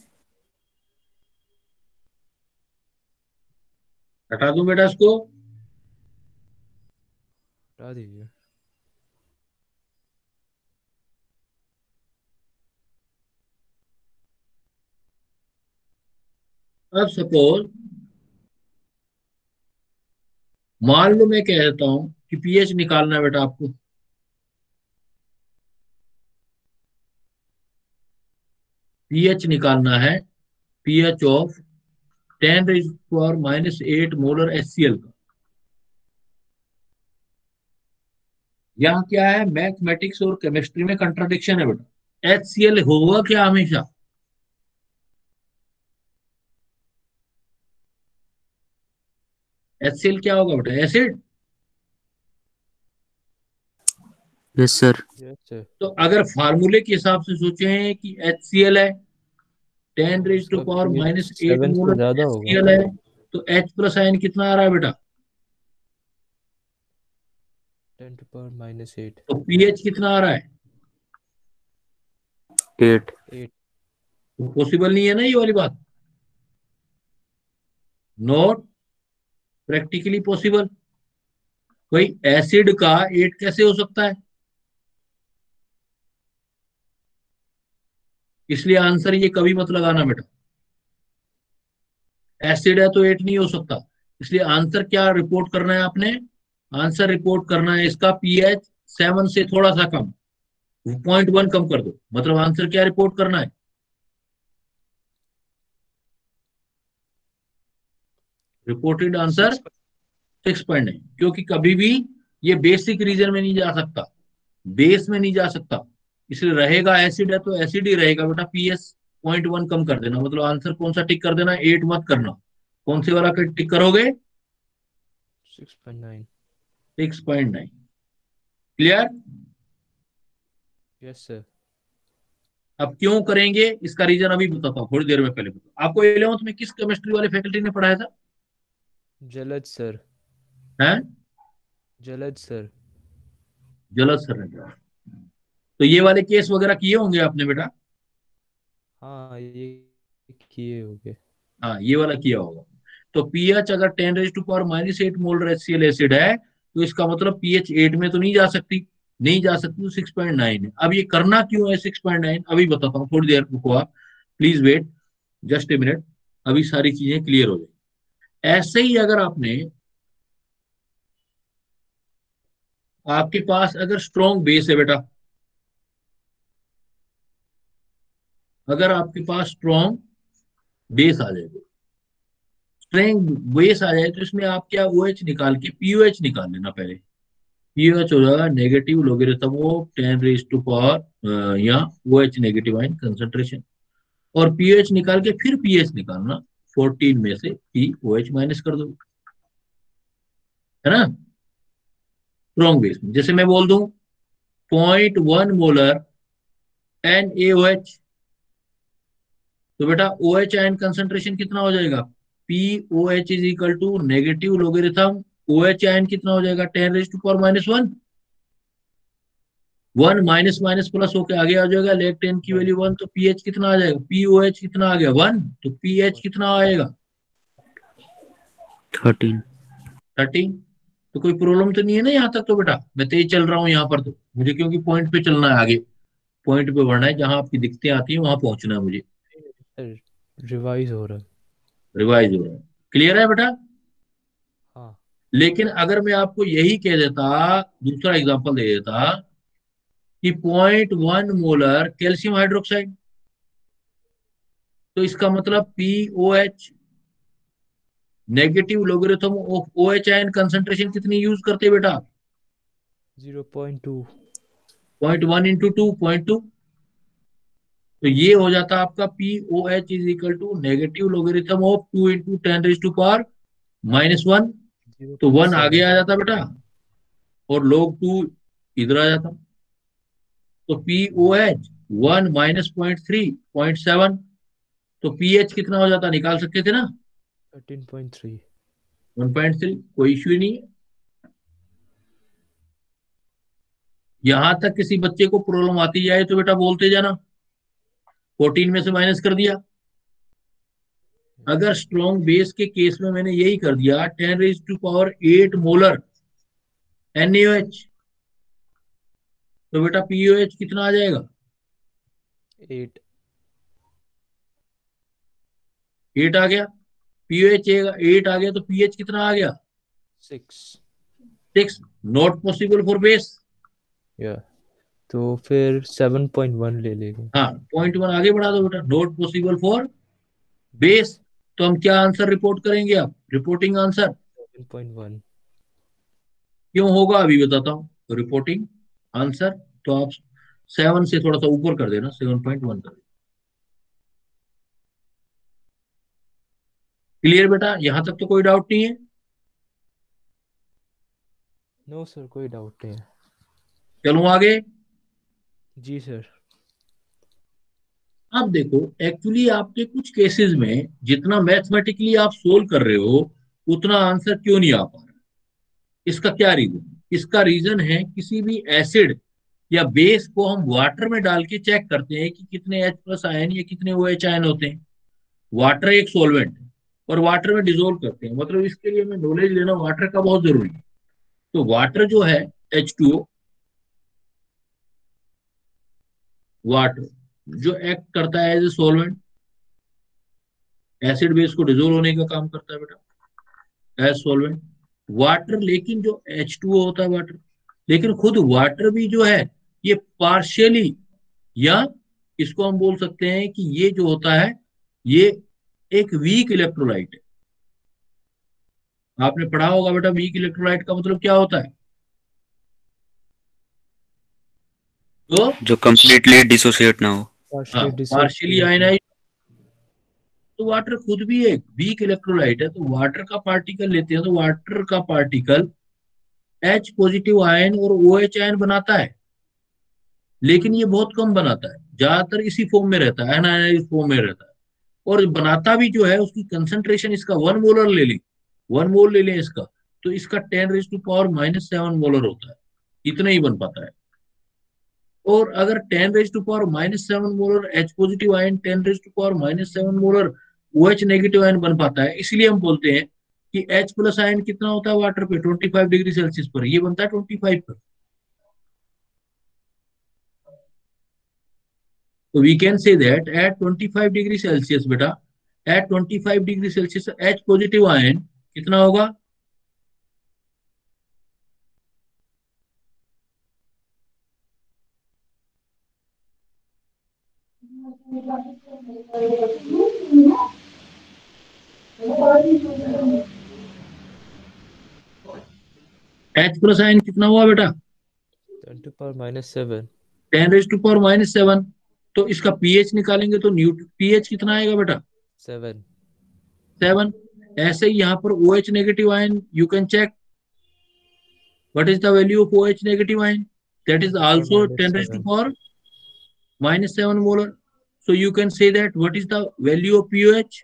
हटा दूं बेटा इसको। हटा दीजिए। अब सपोज मान लो मैं कह देता हूं कि पीएच निकालना है बेटा आपको, पीएच निकालना है, pH of ten raise power minus eight molar HCl का। यहाँ क्या है, मैथमेटिक्स और केमिस्ट्री में कंट्राडिक्शन है बेटा। एचसीएल होगा क्या हमेशा? एचसीएल क्या होगा बेटा? Acid. Yes sir. Yes sir. तो अगर फार्मूले के हिसाब से सोचें कि एचसीएल है, टेन रेज टू उसका power pH minus eight seven से मोलर ज्यादा होगा। एचसीएल है, तो H प्लस आयन कितना आ रहा है बेटा? Ten to power minus eight. तो पीएच कितना आ रहा है? एट। एट। तो पॉसिबल नहीं है ना ये वाली बात, नॉट प्रैक्टिकली पॉसिबल। भाई एसिड का एट कैसे हो सकता है? इसलिए आंसर ये कभी मत लगाना बेटा, एसिड है तो एट नहीं हो सकता। इसलिए आंसर क्या रिपोर्ट करना है आपने? आंसर रिपोर्ट करना है इसका पीएच सेवन से थोड़ा सा कम, पॉइंट वन कम कर दो। मतलब आंसर क्या रिपोर्ट करना है? Reported answer six point nine, क्योंकि कभी भी ये बेसिक रीजन में नहीं जा सकता, बेस में नहीं जा सकता। इसलिए रहेगा एसिड है तो एसिड ही रहेगा बेटा। पीएस पॉइंट वन कम कर देना, मतलब आंसर कौन सा टिक कर देना? एट मत करना। कौन से वाला टिक करोगे? Six point nine. Six point nine. Clear? Yes sir. अब क्यों करेंगे इसका रीजन अभी बताता हूँ, थोड़ी देर में। पहले बताओ, आपको इलेवंथ में किस केमिस्ट्री वाले फैकल्टी ने पढ़ाया था? जलज सर। हैं? जलज सर। जलद सर ने पढ़ाया। तो ये वाले केस वगैरह किए होंगे आपने बेटा? हाँ ये किए होंगे। हाँ ये वाला किया होगा। तो पीएच अगर ten raise to power minus eight molar HCl acid है, तो इसका मतलब पीएच एट में तो नहीं जा सकती, नहीं जा सकती, तो सिक्स पॉइंट नाइन है। अब ये करना क्यों है सिक्स पॉइंट नाइन, अभी बताता हूँ, थोड़ी देर रुको आप, please wait just a minute, अभी सारी चीजें क्लियर हो जाएगी। ऐसे ही अगर आपने, आपके पास अगर स्ट्रॉन्ग बेस है बेटा, अगर आपके पास स्ट्रॉन्ग बेस आ जाए, स्ट्रेंथ बेस आ जाए, तो इसमें आप क्या ओ एच निकाल के पीओएच निकाल लेना पहले। पीओएच हो जाएगा negative logarithm of ten raise to power या O H negative ion concentration. और पीएच निकाल के फिर पीएच निकालना, फोर्टीन में से पीओएच माइनस कर दो, है ना? स्ट्रॉन्ग बेस में जैसे मैं बोल दूं point one molar N A O H, तो बेटा ओ एच आयन कंसंट्रेशन कितना हो जाएगा? P O H is equal to negative logarithm O H ion कितना हो जाएगा? Ten raise to power minus one. One minus minus plus होके आगे आ जाएगा, लेग टेन की वन। वैल्यू वन, तो पीएच कितना आ जाएगा? पीओएच कितना आ गया? वन। तो पीएच कितना आएगा? थर्टीन। थर्टीन। तो कोई प्रॉब्लम तो नहीं है ना यहाँ तक? तो बेटा मैं तेज चल रहा हूँ यहाँ पर, तो मुझे क्योंकि पॉइंट पे चलना है आगे, पॉइंट पे बढ़ना है, जहां आपकी दिक्कतें आती है वहां पहुंचना है मुझे। सर रिवाइज हो रहा है। रिवाइज हो रहा है, क्लियर है बेटा? हाँ। लेकिन अगर मैं आपको यही कह देता, दूसरा एग्जांपल दे देता कि point one molar calcium hydroxide, तो इसका मतलब pOH negative logarithm of O H ion concentration कितनी यूज करते हैं बेटा? Zero point two. Point one into two, point two. तो ये हो जाता आपका pOH is equal to negative logarithm of two into ten raise to power minus one. Zero तो पॉइंट वन आगे सेवन। आ जाता बेटा, और लोग टू इधर आ जाता। तो pOH one minus point three, point seven. तो पीएच कितना हो जाता, निकाल सकते थे ना? Thirteen point three. One point three, कोई इश्यू ही नहीं है। यहां तक किसी बच्चे को प्रॉब्लम आती जाए तो बेटा बोलते जाना, फोर्टीन में से माइनस कर दिया। अगर स्ट्रॉन्ग बेस के केस में मैंने यही कर दिया, ten raise to power eight molar NH, तो बेटा पीओएच कितना आ जाएगा? एट। एट आ गया। पीओएच एट आ गया, तो पीएच कितना आ गया? Six. Six. Not possible for base. या तो फिर सेवन पॉइंट वन ले लेंगे। हाँ, पॉइंट वन आगे बढ़ा दो बेटा, not possible for base. Base. तो हम क्या आंसर रिपोर्ट करेंगे? अब reporting answer seven point one. क्यों होगा अभी बताता हूँ। रिपोर्टिंग आंसर तो आप सेवन से थोड़ा सा ऊपर कर देना, सेवन पॉइंट वन कर देना। क्लियर बेटा, यहां तक तो कोई डाउट नहीं है? नो सर, कोई डाउट नहीं है। चलूं आगे। जी सर। अब देखो, एक्चुअली आपके कुछ केसेस में जितना मैथमेटिकली आप सोल्व कर रहे हो उतना आंसर क्यों नहीं आ पा रहा? इसका क्या रीजन? इसका रीजन है किसी भी एसिड या बेस को हम वाटर में डाल के चेक करते हैं कि कितने एच प्लस आयन या कितने ओ एच आयन होते हैं। वाटर एक सॉल्वेंट है और वाटर में डिजोल्व करते हैं, मतलब इसके लिए हमें नॉलेज लेना वाटर का बहुत जरूरी है। तो वाटर जो है एच टू ओ, वाटर जो एक्ट करता है as a solvent, acid base को डिजोल्व होने का काम करता है बेटा एज सॉल्वेंट वाटर। लेकिन जो एच टू ओ होता है वाटर, लेकिन खुद वाटर भी जो है ये पार्शियली, या इसको हम बोल सकते हैं कि ये जो होता है ये एक वीक इलेक्ट्रोलाइट है। आपने पढ़ा होगा बेटा वीक इलेक्ट्रोलाइट का मतलब क्या होता है? तो जो कंप्लीटली डिसोसिएट ना हो। हाँ, पार्शियली पार्शियली डिसोसिएट। आयनाइज। तो वाटर खुद भी एक वीक इलेक्ट्रोलाइट है, तो वाटर का पार्टिकल लेते हैं तो वाटर का पार्टिकल एच पॉजिटिव आयन और ओ एच आयन बनाता है, लेकिन ये बहुत कम बनाता है, ज्यादातर इसी फॉर्म में रहता है, एनायनाइज फॉर्म में रहता है। और बनाता भी जो है उसकी कंसंट्रेशन, इसका वन मोलर ले ली, वन मोल ले लें इसका, तो इसका ten raise to power minus seven molar होता है, इतना ही बन पाता है। और अगर ten raise to power minus seven molar H positive ion ten raise to power minus seven molar O H negative ion बन पाता है, इसलिए हम बोलते हैं कि एच प्लस आयन कितना होता है वाटर पे, ट्वेंटी फाइव डिग्री सेल्सियस पर, ये बनता है ट्वेंटी फाइव पर। So we can say that at twenty-five degree Celsius बेटा, at twenty-five degree Celsius H positive ion कितना होगा? H प्लस आयन कितना हुआ बेटा? Ten to power minus seven. Ten raise to power minus seven. तो इसका pH निकालेंगे तो न्यूट पीएच कितना आएगा बेटा? सेवन। सेवन। ऐसे ही यहाँ पर O H negative ion, you can check what is the value of O H negative ion, that is power also minus ten raise to seven. Power minus seven molar. So you can say that what is the value of pOH?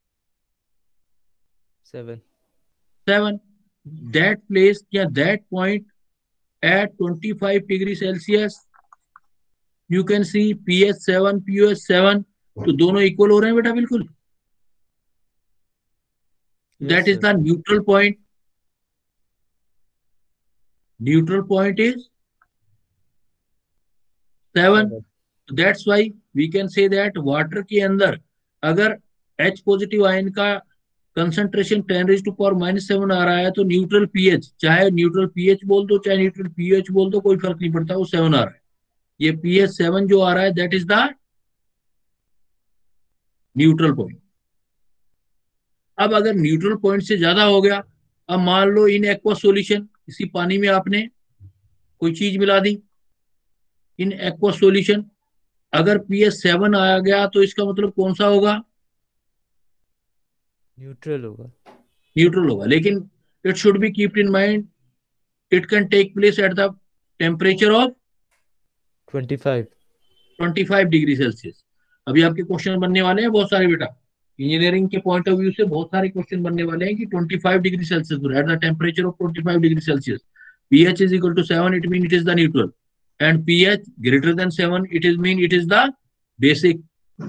Seven. seven. That place, yeah, that point at twenty-five degree Celsius, you can see pH seven, pOH seven. तो दोनों equal हो रहे हैं बेटा बिल्कुल। That yes is sir. the neutral point. Neutral point is seven. Seven. That's why we can say that water के अंदर अगर H पॉजिटिव आयन का concentration ten raise to power minus seven आ रहा है तो न्यूट्रल पीएच, चाहे neutral pH बोल दो चाहे न्यूट्रल पीएच बोल दो, कोई फर्क नहीं पड़ता, वो सेवन आ रहा है। ये पीएच सेवन जो आ रहा है that is the neutral point. अब अगर न्यूट्रल पॉइंट से ज्यादा हो गया, अब मान लो इन एक्वा सॉल्यूशन, इसी पानी में आपने कोई चीज मिला दी, इन एक्वा सॉल्यूशन अगर पीएच सेवन आ गया तो इसका मतलब कौन सा होगा? न्यूट्रल होगा। न्यूट्रल होगा। लेकिन it should be keeped in mind, it can take place at the temperature of twenty five. Twenty five degree Celsius. अभी आपके क्वेश्चन बनने वाले हैं बहुत सारे बेटा, इंजीनियरिंग के पॉइंट ऑफ व्यू से बहुत सारे क्वेश्चन बनने वाले हैं कि twenty five degree Celsius at the temperature of twenty five degree Celsius pH is equal to seven, it mean it is the neutral, and pH greater than seven, it is mean it is the basic।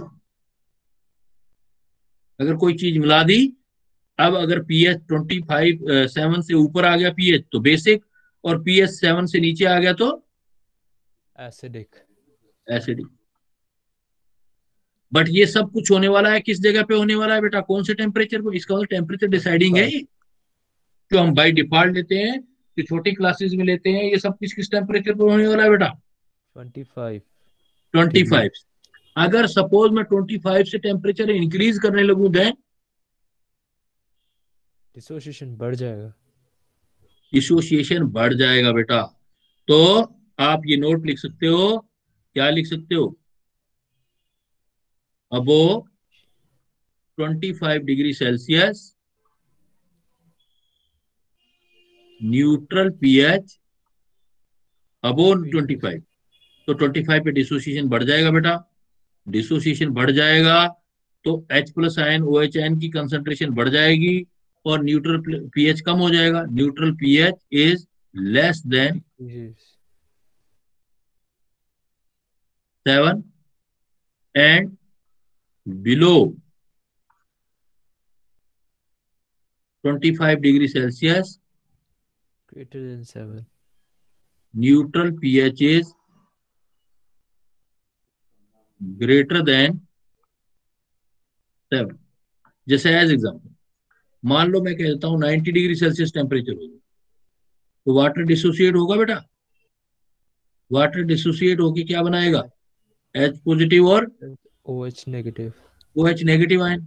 अगर कोई चीज मिला दी, अब अगर pH twenty five seven से ऊपर आ गया pH तो बेसिक, और pH सेवन से नीचे आ गया तो एसिडिक। एसिडिक। बट ये सब कुछ होने वाला है किस जगह पे होने वाला है बेटा? कौन से टेम्परेचर पे? इसका मतलब टेम्परेचर डिसाइडिंग है ये, जो हम बाई डिफॉल्ट लेते हैं, जो छोटी क्लासेस में लेते हैं, ये सब किस किस टेम्परेचर पर होने वाला है बेटा? Twenty five. Twenty five. अगर सपोज मैं ट्वेंटी फाइव से टेम्परेचर इंक्रीज करने लगूं दें डिसोसिएशन बढ़ जाएगा। डिसोसिएशन बढ़ जाएगा बेटा। तो आप ये नोट लिख सकते हो, क्या लिख सकते हो, above twenty five degree Celsius neutral pH above twenty five. तो ट्वेंटी फाइव पे डिसोसिएशन बढ़ जाएगा बेटा। डिसोसिएशन बढ़ जाएगा तो H plus ion O H ion की कंसंट्रेशन बढ़ जाएगी और न्यूट्रल पीएच कम हो जाएगा। Neutral pH is less than seven and below twenty five degree Celsius greater than seven. Neutral pH is greater than seven. जैसे एज एग्जाम्पल, मान लो मैं कहता हूं नाइन्टी डिग्री सेल्सियस टेम्परेचर होगा, तो वाटर डिसोसिएट होगा बेटा। वाटर डिसोसिएट होके क्या बनाएगा, H पॉजिटिव और OH negative. OH negative ion.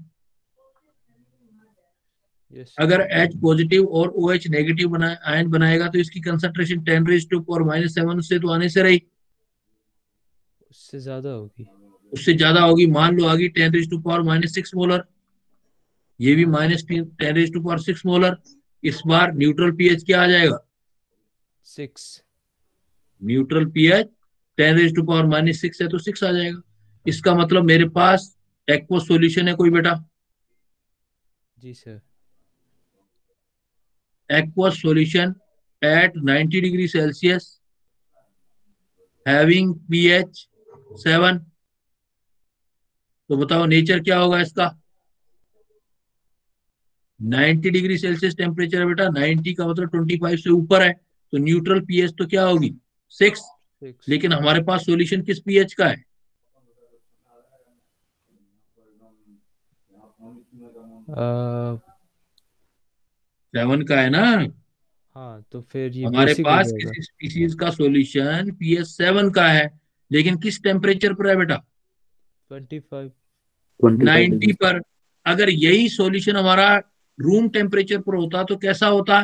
Yes. अगर H पॉजिटिव और OH नेगेटिव बना आयन बनाएगा तो इसकी concentration ten raise to power minus seven से तो आने से रही, उससे ज्यादा होगी। उससे ज्यादा होगी। मान लो आ गई ten raise to power minus six molar, ये भी minus ten raise to power six molar. इस बार न्यूट्रल पीएच क्या आ जाएगा, six. Neutral pH ten raise to power minus six है तो सिक्स आ जाएगा। इसका मतलब मेरे पास एक्वस सॉल्यूशन है कोई बेटा। जी sir. aqueous solution at ninety degree Celsius having pH seven. तो बताओ नेचर क्या होगा इसका, नाइन्टी डिग्री सेल्सियस टेम्परेचर है बेटा, नाइन्टी का मतलब ट्वेंटी फाइव से ऊपर है, तो न्यूट्रल पीएच तो क्या होगी, सिक्स। लेकिन हमारे पास सॉल्यूशन किस पीएच का है, सेवन का है ना। हाँ तो फिर ये हमारे बेसिक हो पास जाएगा। किसी स्पीसीज का सॉल्यूशन पीएच सेवन का है, लेकिन किस टेम्परेचर पर है बेटा, ट्वेंटी फाइव। नाइन्टी पर। अगर यही सॉल्यूशन हमारा रूम टेम्परेचर पर होता तो कैसा होता,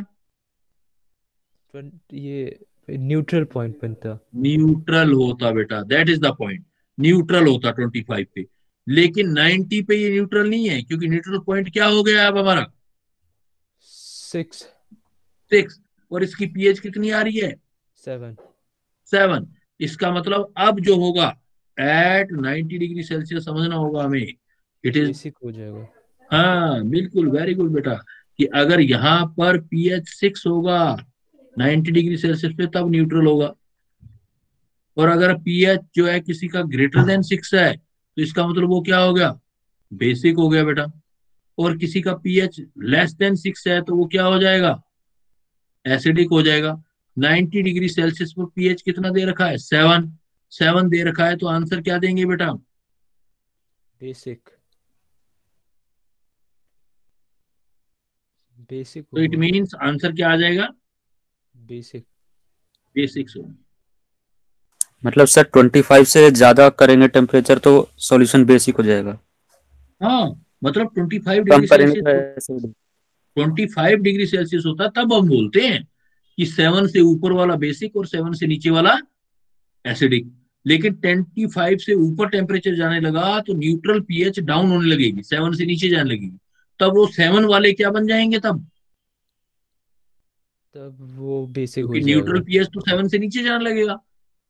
ये न्यूट्रल पॉइंट बनता। न्यूट्रल होता बेटा, that is the point, neutral होता ट्वेंटी फाइव पे। लेकिन नाइन्टी पे ये न्यूट्रल नहीं है, क्योंकि न्यूट्रल पॉइंट क्या हो गया अब हमारा, सिक्स। सिक्स। और इसकी पीएच कितनी आ रही है, सेवन। सेवन। इसका मतलब अब जो होगा एट नाइन्टी डिग्री सेल्सियस समझना होगा हमें, इट इज, बेसिक हो जाएगा। हाँ बिल्कुल, वेरी गुड बेटा, कि अगर यहाँ पर पीएच सिक्स होगा नाइन्टी डिग्री सेल्सियस पे तब न्यूट्रल होगा। और अगर पीएच जो है किसी का ग्रेटर देन सिक्स है तो इसका मतलब वो क्या हो गया, बेसिक हो गया बेटा। और किसी का पीएच लेस देन सिक्स है तो वो क्या हो जाएगा, एसिडिक हो जाएगा। नाइन्टी डिग्री सेल्सियस पर पीएच कितना दे रखा है, सेवन। सेवन दे रखा है तो आंसर क्या देंगे बेटा, बेसिक। बेसिक तो इट मीन्स आंसर क्या आ जाएगा, बेसिक। बेसिक्स हो। मतलब सर ट्वेंटी फाइव से ज्यादा करेंगे टेम्परेचर तो सॉल्यूशन बेसिक हो जाएगा। हाँ मतलब ट्वेंटी फाइव कम डिग्री करेंगे तो सेल्सियस ऐसे। ट्वेंटी फाइव डिग्री सेल्सियस होता है तब हम बोलते हैं कि सेवन से ऊपर वाला बेसिक और सेवन से नीचे वाला एसिडिक। लेकिन ट्वेंटी फाइव से ऊपर टेम्परेचर जाने लगा तो न्यूट्रल पीएच डाउन होने लगेगी, सेवन से नीचे जाने लगेगी, तब वो सेवन वाले क्या बन जाएंगे तब, तब वो बेसिक हो क्योंकि न्यूट्रल जाएगा। पीएच तो सेवन से नीचे जाने लगेगा।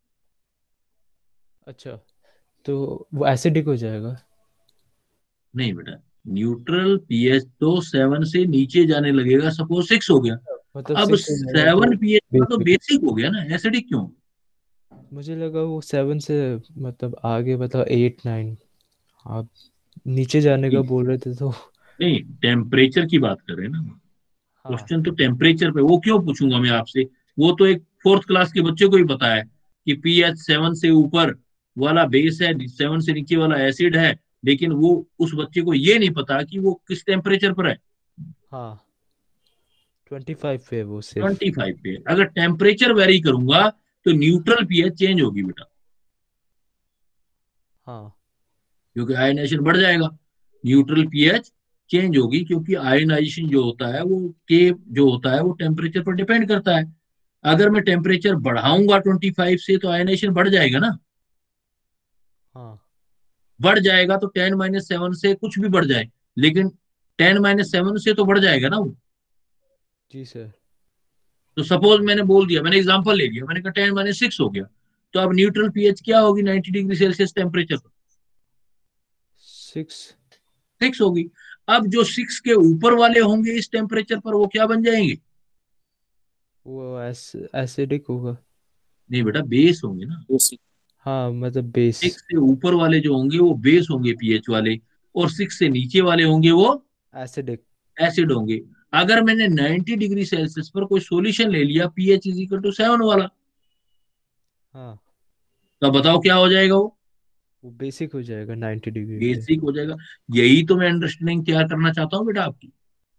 अच्छा तो वो एसिडिक हो जाएगा। नहीं बेटा, न्यूट्रल पीएच तो सेवन से नीचे जाने लगेगा, सपोज सिक्स हो गया, मतलब अब सिक्स हो जाएगा तो सेवन पीएच का तो बेसिक। बेसिक हो गया ना, एसिडिक क्यों। मुझे लगा वो सेवन से मतलब आगे मतलब एट नाइन आप नीचे जाने का बोल रहे थे तो। नहीं, टेम्परेचर की बात कर रहे हैं ना, हाँ। क्वेश्चन तो टेम्परेचर पे, वो क्यों पूछूंगा मैं आपसे, वो तो एक फोर्थ क्लास के बच्चे को ही पता है कि पीएच सेवन से ऊपर वाला बेस है, सेवन से नीचे वाला एसिड है। लेकिन वो उस बच्चे को ये नहीं पता कि वो किस टेम्परेचर पर है, हाँ ट्वेंटी फाइव पे वो सिर्फ। ट्वेंटी फाइव पे। अगर टेम्परेचर वेरी करूंगा तो न्यूट्रल पीएच चेंज होगी बेटा, हाँ। क्योंकि आयनेशन बढ़ जाएगा। न्यूट्रल पीएच चेंज होगी, क्योंकि आयनाइजेशन जो होता है वो के जो होता है वो टेम्परेचर पर डिपेंड करता है। अगर मैं टेम्परेचर बढ़ाऊंगा ट्वेंटी फाइव से तो आयनाइजेशन बढ़ जाएगा ना। हाँ बढ़ जाएगा तो टेन माइनस सेवन से कुछ भी बढ़ जाए, लेकिन टेन माइनस सेवन से तो बढ़ जाएगा ना वो। जी सर। तो सपोज मैंने बोल दिया, मैंने एग्जांपल ले लिया, मैंने कहा टेन माइनस सिक्स हो गया, तो अब न्यूट्रल पीएच क्या होगी नाइन्टी डिग्री सेल्सियस टेम्परेचर पर? सिक्स। सिक्स होगी। अब जो सिक्स के ऊपर वाले होंगे इस टेम्परेचर पर वो क्या बन जाएंगे? वो एस एसिडिक होगा। नहीं बेटा, बेस होंगे ना। हाँ मतलब बेस। सिक्स से ऊपर वाले जो होंगे वो बेस होंगे पीएच वाले, और सिक्स से नीचे वाले होंगे वो एसिडिक। एसिड होंगे। अगर मैंने नाइन्टी डिग्री सेल्सियस पर कोई सॉल्यूशन ले लिया pH is equal to seven वाला, हाँ तो बताओ क्या हो जाएगा वो? वो बेसिक हो जाएगा नाइन्टी डिग्री पे। बेसिक हो जाएगा। यही तो मैं अंडरस्टैंडिंग तैयार करना चाहता हूँ बेटा आपकी।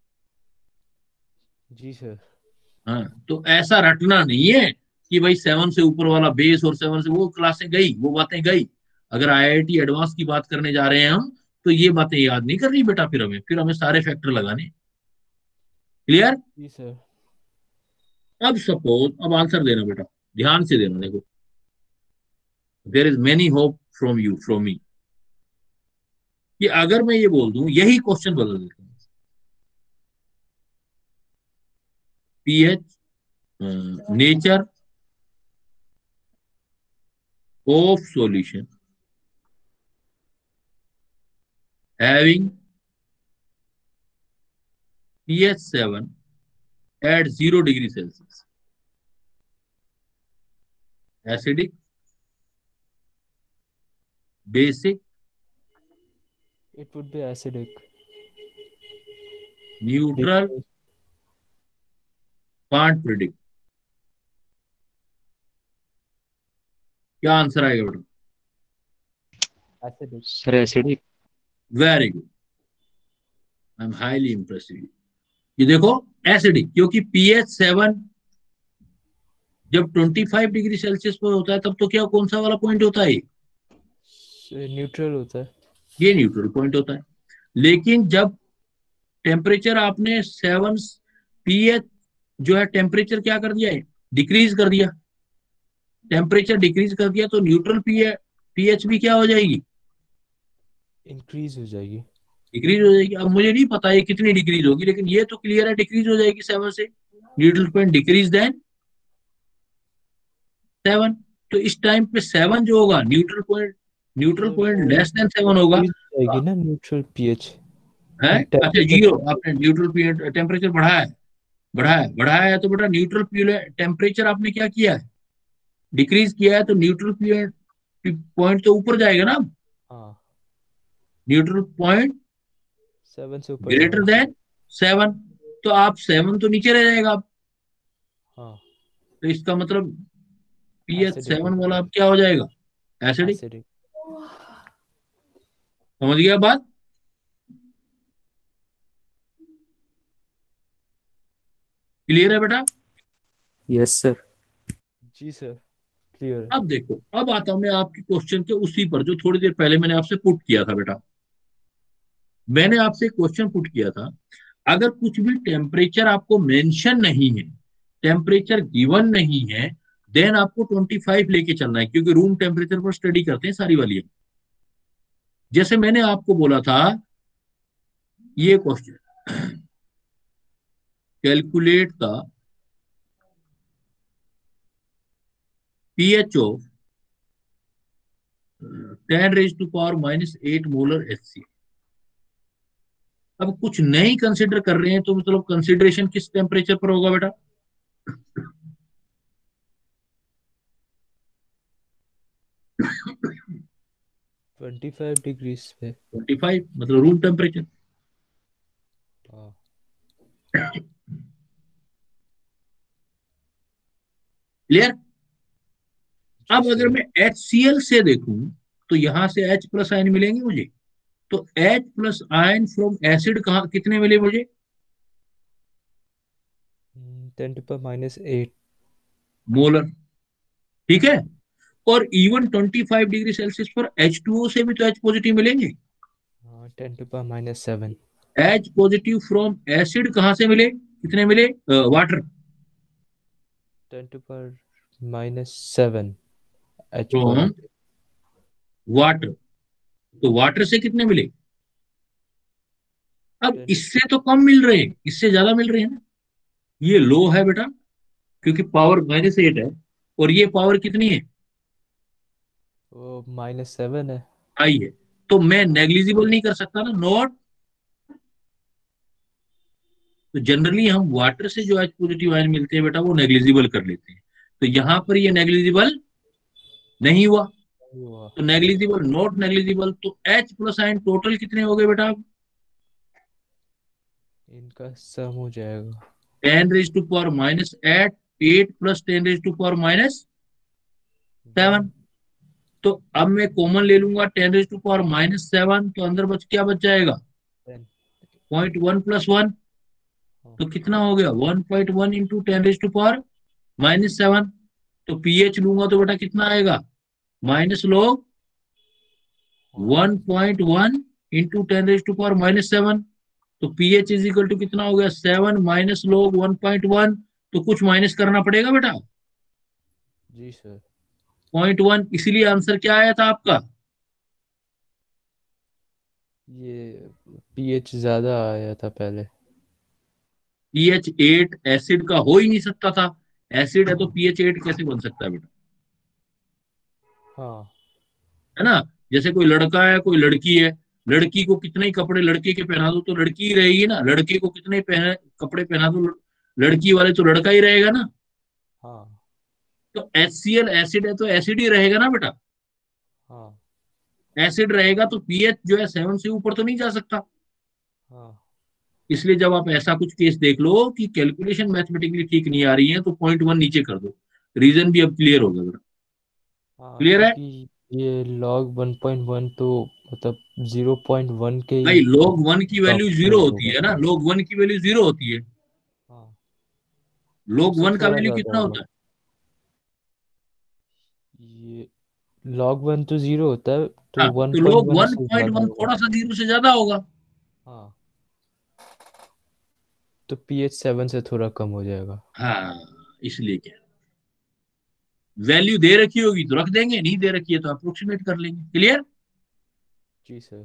जी सर। हाँ, तो ऐसा रटना नहीं है कि भाई सेवन से ऊपर वाला बेस और सेवन से, वो क्लासें गई, वो बातें गई। अगर आईआईटी एडवांस की बात करने जा रहे हैं हम, तो ये बातें याद नहीं करनी बेटा, फिर हमें फिर हमें सारे फैक्टर लगाने। क्लियर? जी सर। अब सपोज, अब आंसर देना बेटा, ध्यान से देना। देखो, there is many hope from you, from me, कि अगर मैं ये बोल दूं, यही क्वेश्चन बदल देता हूं, pH nature of solution having pH seven at zero degree Celsius, acidic, basic, it would be acidic. neutral, can't predict। क्या आंसर आएगा बेटा? Acidic. Sir acidic. Very good, I am highly impressive. ये देखो, acidic, क्योंकि pH seven जब twenty five degree Celsius पर होता है तब तो क्या, कौन सा वाला पॉइंट होता है? न्यूट्रल होता है। ये न्यूट्रल पॉइंट होता है। लेकिन जब टेम्परेचर आपने सेवन, पीएच जो है टेम्परेचर क्या कर दिया है, डिक्रीज कर दिया। टेम्परेचर डिक्रीज कर दिया तो न्यूट्रल पीएच पीएच भी क्या हो जाएगी? इंक्रीज हो जाएगी। डिक्रीज हो जाएगी। अब मुझे नहीं पता ये कितनी डिक्रीज होगी, लेकिन ये तो क्लियर है डिक्रीज हो जाएगी सेवन से। Neutral point decrease than seven. तो इस टाइम पे सेवन जो होगा neutral point, neutral sir point वो लेस देन सेवन होगा। इंक्रीज हो जाएगी ना न्यूट्रल पीएच। है, अच्छा टेम्परेचर। जीरो, आपने न्यूट्रल पीएच टेम्परेचर बढ़ाया है, बढ़ाया है, बढ़ाया है, तो बेटा न्यूट्रल टेम्परेचर आपने क्या किया है, डिक्रीज किया है, तो न्यूट्रल पॉइंट तो ऊपर जाएगा ना। हाँ न्यूट्रल पॉइंट सेवन से ऊपर ग्रेटर जाएगा। देन सेवन, तो आप सेवन तो नीचे रह जाएगा आप। हाँ तो इसका मतलब पीएच एसिडिक हो सेवन वाला जाएगा। अब क्या हो जाएगा? एसिडिक। एसिडिक। समझ गया बात? क्लियर है बेटा? Yes sir. जी सर क्लियर है। अब देखो, अब आता हूं मैं आपके क्वेश्चन के उसी पर जो थोड़ी देर पहले मैंने आपसे पुट किया था बेटा। मैंने आपसे क्वेश्चन पुट किया था, अगर कुछ भी टेम्परेचर आपको मेंशन नहीं है, टेम्परेचर गिवन नहीं है, देन आपको ट्वेंटी फाइव लेके चलना है, क्योंकि रूम टेम्परेचर पर स्टडी करते हैं सारी वाली। जैसे मैंने आपको बोला था, ये question, calculate the pH of ten raise to power minus eight molar H C. अब कुछ नहीं कंसिडर कर रहे हैं, तो मतलब कंसिडरेशन किस टेम्परेचर पर होगा बेटा? ट्वेंटी फाइव डिग्रीज पे। ट्वेंटी फाइव मतलब रूम टेम्परेचर। हाँ क्लियर? जी अब अगर सर। मैं HCl से देखूं, तो यहां से H प्लस आयन मिलेंगे मुझे। तो H plus ion from acid कहा, कितने मिले मुझे? Ten to power minus eight. Molar. ठीक है। और even twenty five degree Celsius पर एच टू ओ से भी तो H पॉजिटिव मिलेंगे। हाँ ten to power minus seven. H positive from acid कहां से मिले, कितने मिले, water ten to power minus seven H from positive. Water, तो वाटर से कितने मिले, अब टेन टू इससे तो कम मिल रहे हैं, इससे ज्यादा मिल रहे हैं ना, ये लो है बेटा क्योंकि पावर माइनस एट है, और ये पावर कितनी है, वो माइनस सेवन है। आई है, तो मैं नेग्लिजिबल नहीं कर सकता ना, नॉट। तो जनरली हम वाटर से जो एच पॉजिटिव आयन मिलते हैं बेटा वो नेग्लिजिबल कर लेते हैं, तो यहां पर ये नेग्लिजिबल नहीं हुआ, हुआ। तो नेग्लिजिबल नॉट नेग्लिजिबल, तो एच प्लस आयन टोटल कितने हो गए बेटा, इनका सम हो जाएगा ten raise to power minus eight, eight plus ten raise to power minus one. Seven. तो अब मैं कॉमन ले लूंगा ten raise to power minus seven, तो अंदर बच क्या बच जाएगा, ten. Point one plus one, हाँ। तो कितना हो गया, one point one into ten raise to power minus seven. तो पीएच लूंगा तो बेटा कितना आएगा, माइनस लॉग हाँ। One point one into ten raise to power minus seven. तो पीएच इज इक्वल टू कितना हो गया, seven minus log one point one, तो कुछ माइनस करना पड़ेगा बेटा, जी सर। पॉइंट वन, इसीलिए आंसर क्या आया था आपका, ये पीएच ज़्यादा आया था पहले। पीएच एट एसिड का हो ही नहीं सकता था, एसिड है तो पीएच एट कैसे बन सकता है बेटा, हाँ। है ना। जैसे कोई लड़का है कोई लड़की है, लड़की को कितने ही कपड़े लड़के के पहना दो तो लड़की ही रहेगी ना, लड़के को कितने पहने कपड़े पहना दो लड़की वाले तो लड़का ही रहेगा ना। हाँ। तो एचसीएल एसिड है तो एसिड ही रहेगा ना बेटा, हाँ। एसिड रहेगा तो पीएच जो है सेवन से ऊपर तो नहीं जा सकता। हाँ। इसलिए जब आप ऐसा कुछ केस देख लो कि कैलकुलेशन मैथमेटिकली ठीक नहीं आ रही है तो पॉइंट वन नीचे कर दो, रीजन भी अब क्लियर होगा बेटा, हाँ क्लियर है। क्योंकि ये लॉग वन पॉइंट वन तो मतलब ज़ीरो पॉइंट वन के भाई ही log वन की वैल्यू जीरो अप्रॉक्सीमेट होती होगा। है ना, log वन की वैल्यू जीरो होती है, हाँ। log उससे वन का थोड़ा वैल्यू ज़्यादा कितना होगा। होता है, ये लॉग वन तो ज़ीरो होता है तो हाँ वन तो पॉइंट log वन वन से पॉइंट ज़्यादा वन होगा। थोड़ा सा जीरो से ज्यादा होगा, हाँ तो पीएच सेवन से थोड़ा कम हो जाएगा। हाँ इसलिए क्या, वैल्यू दे रखी होगी तो रख देंगे, नहीं दे रखी है तो अप्रोक्सीमेट कर लेंगे, क्लियर, जी सर।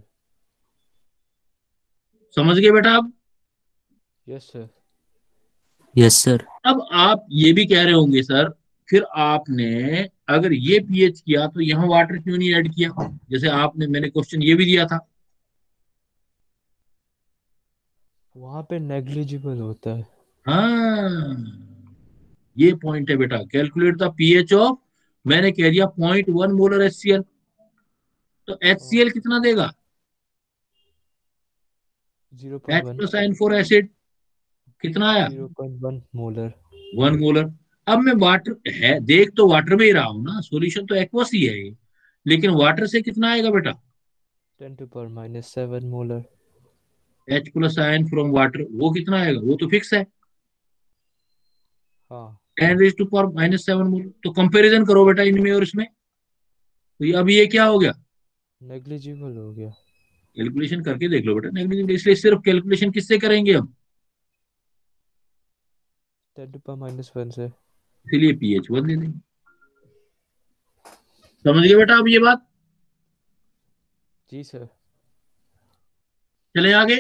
समझ गए बेटा आप। Yes sir. Yes sir. अब आप ये भी कह रहे होंगे सर, फिर आपने अगर ये पीएच किया तो यहाँ वाटर क्यों नहीं ऐड किया, जैसे आपने मैंने क्वेश्चन ये भी दिया था, वहाँ पे नेग्लिजिबल होता है। हाँ ये पॉइंट है बेटा, कैलकुलेट द पीएच ऑफ, मैंने कह दिया पॉइंट वन मोलर एचसीएल, तो हाँ एचसीएल कितना देगा, zero point H one. Plus ion four acid कितना आया, zero point one molar. One molar. अब मैं वाटर है देख तो वाटर में ही रहा हूं ना, सॉल्यूशन तो एक्वस ही है ये, लेकिन वाटर से कितना आएगा बेटा, ten to power minus seven molar. H plus ion from water वो कितना आएगा, वो तो फिक्स है, हाँ ten raise to power minus seven molar. तो कंपैरिजन करो बेटा इनमें और इसमें, तो ये अभी ये क्या हो गया, नेग्लिजिबल हो गया। कैलकुलेशन करके देख लो बेटा नेग्लिजिबल, इसलिए सिर्फ कैलकुलेशन किससे करेंगे हम, ten to power minus one से। इसीलिए पीएच वन दे देंगे, समझ गए बेटा अब ये बात, जी सर। चले आगे।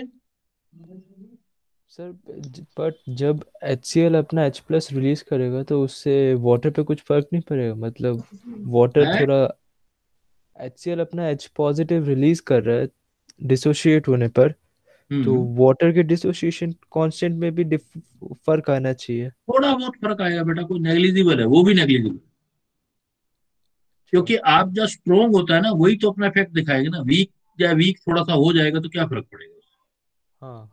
सर बट जब एच सी एल अपना H प्लस रिलीज करेगा तो उससे वाटर पे कुछ फर्क नहीं पड़ेगा, मतलब वाटर है थोड़ा एच सी एल अपना H पॉजिटिव रिलीज कर रहा है डिसोशिएट होने पर, तो हम्म वाटर के डिसोसिएशन कांस्टेंट में भी डिफ- फर्क आना चाहिए। थोड़ा बहुत फर्क आएगा बेटा, कोई नेग्लिजिबल है वो भी नेग्लिजिबल, अच्छा। क्योंकि आप जो स्ट्रोंग होता है ना वही तो अपना इफेक्ट दिखाएगा ना, वीक या वीक थोड़ा सा हो जाएगा तो क्या फर्क पड़ेगा, हाँ।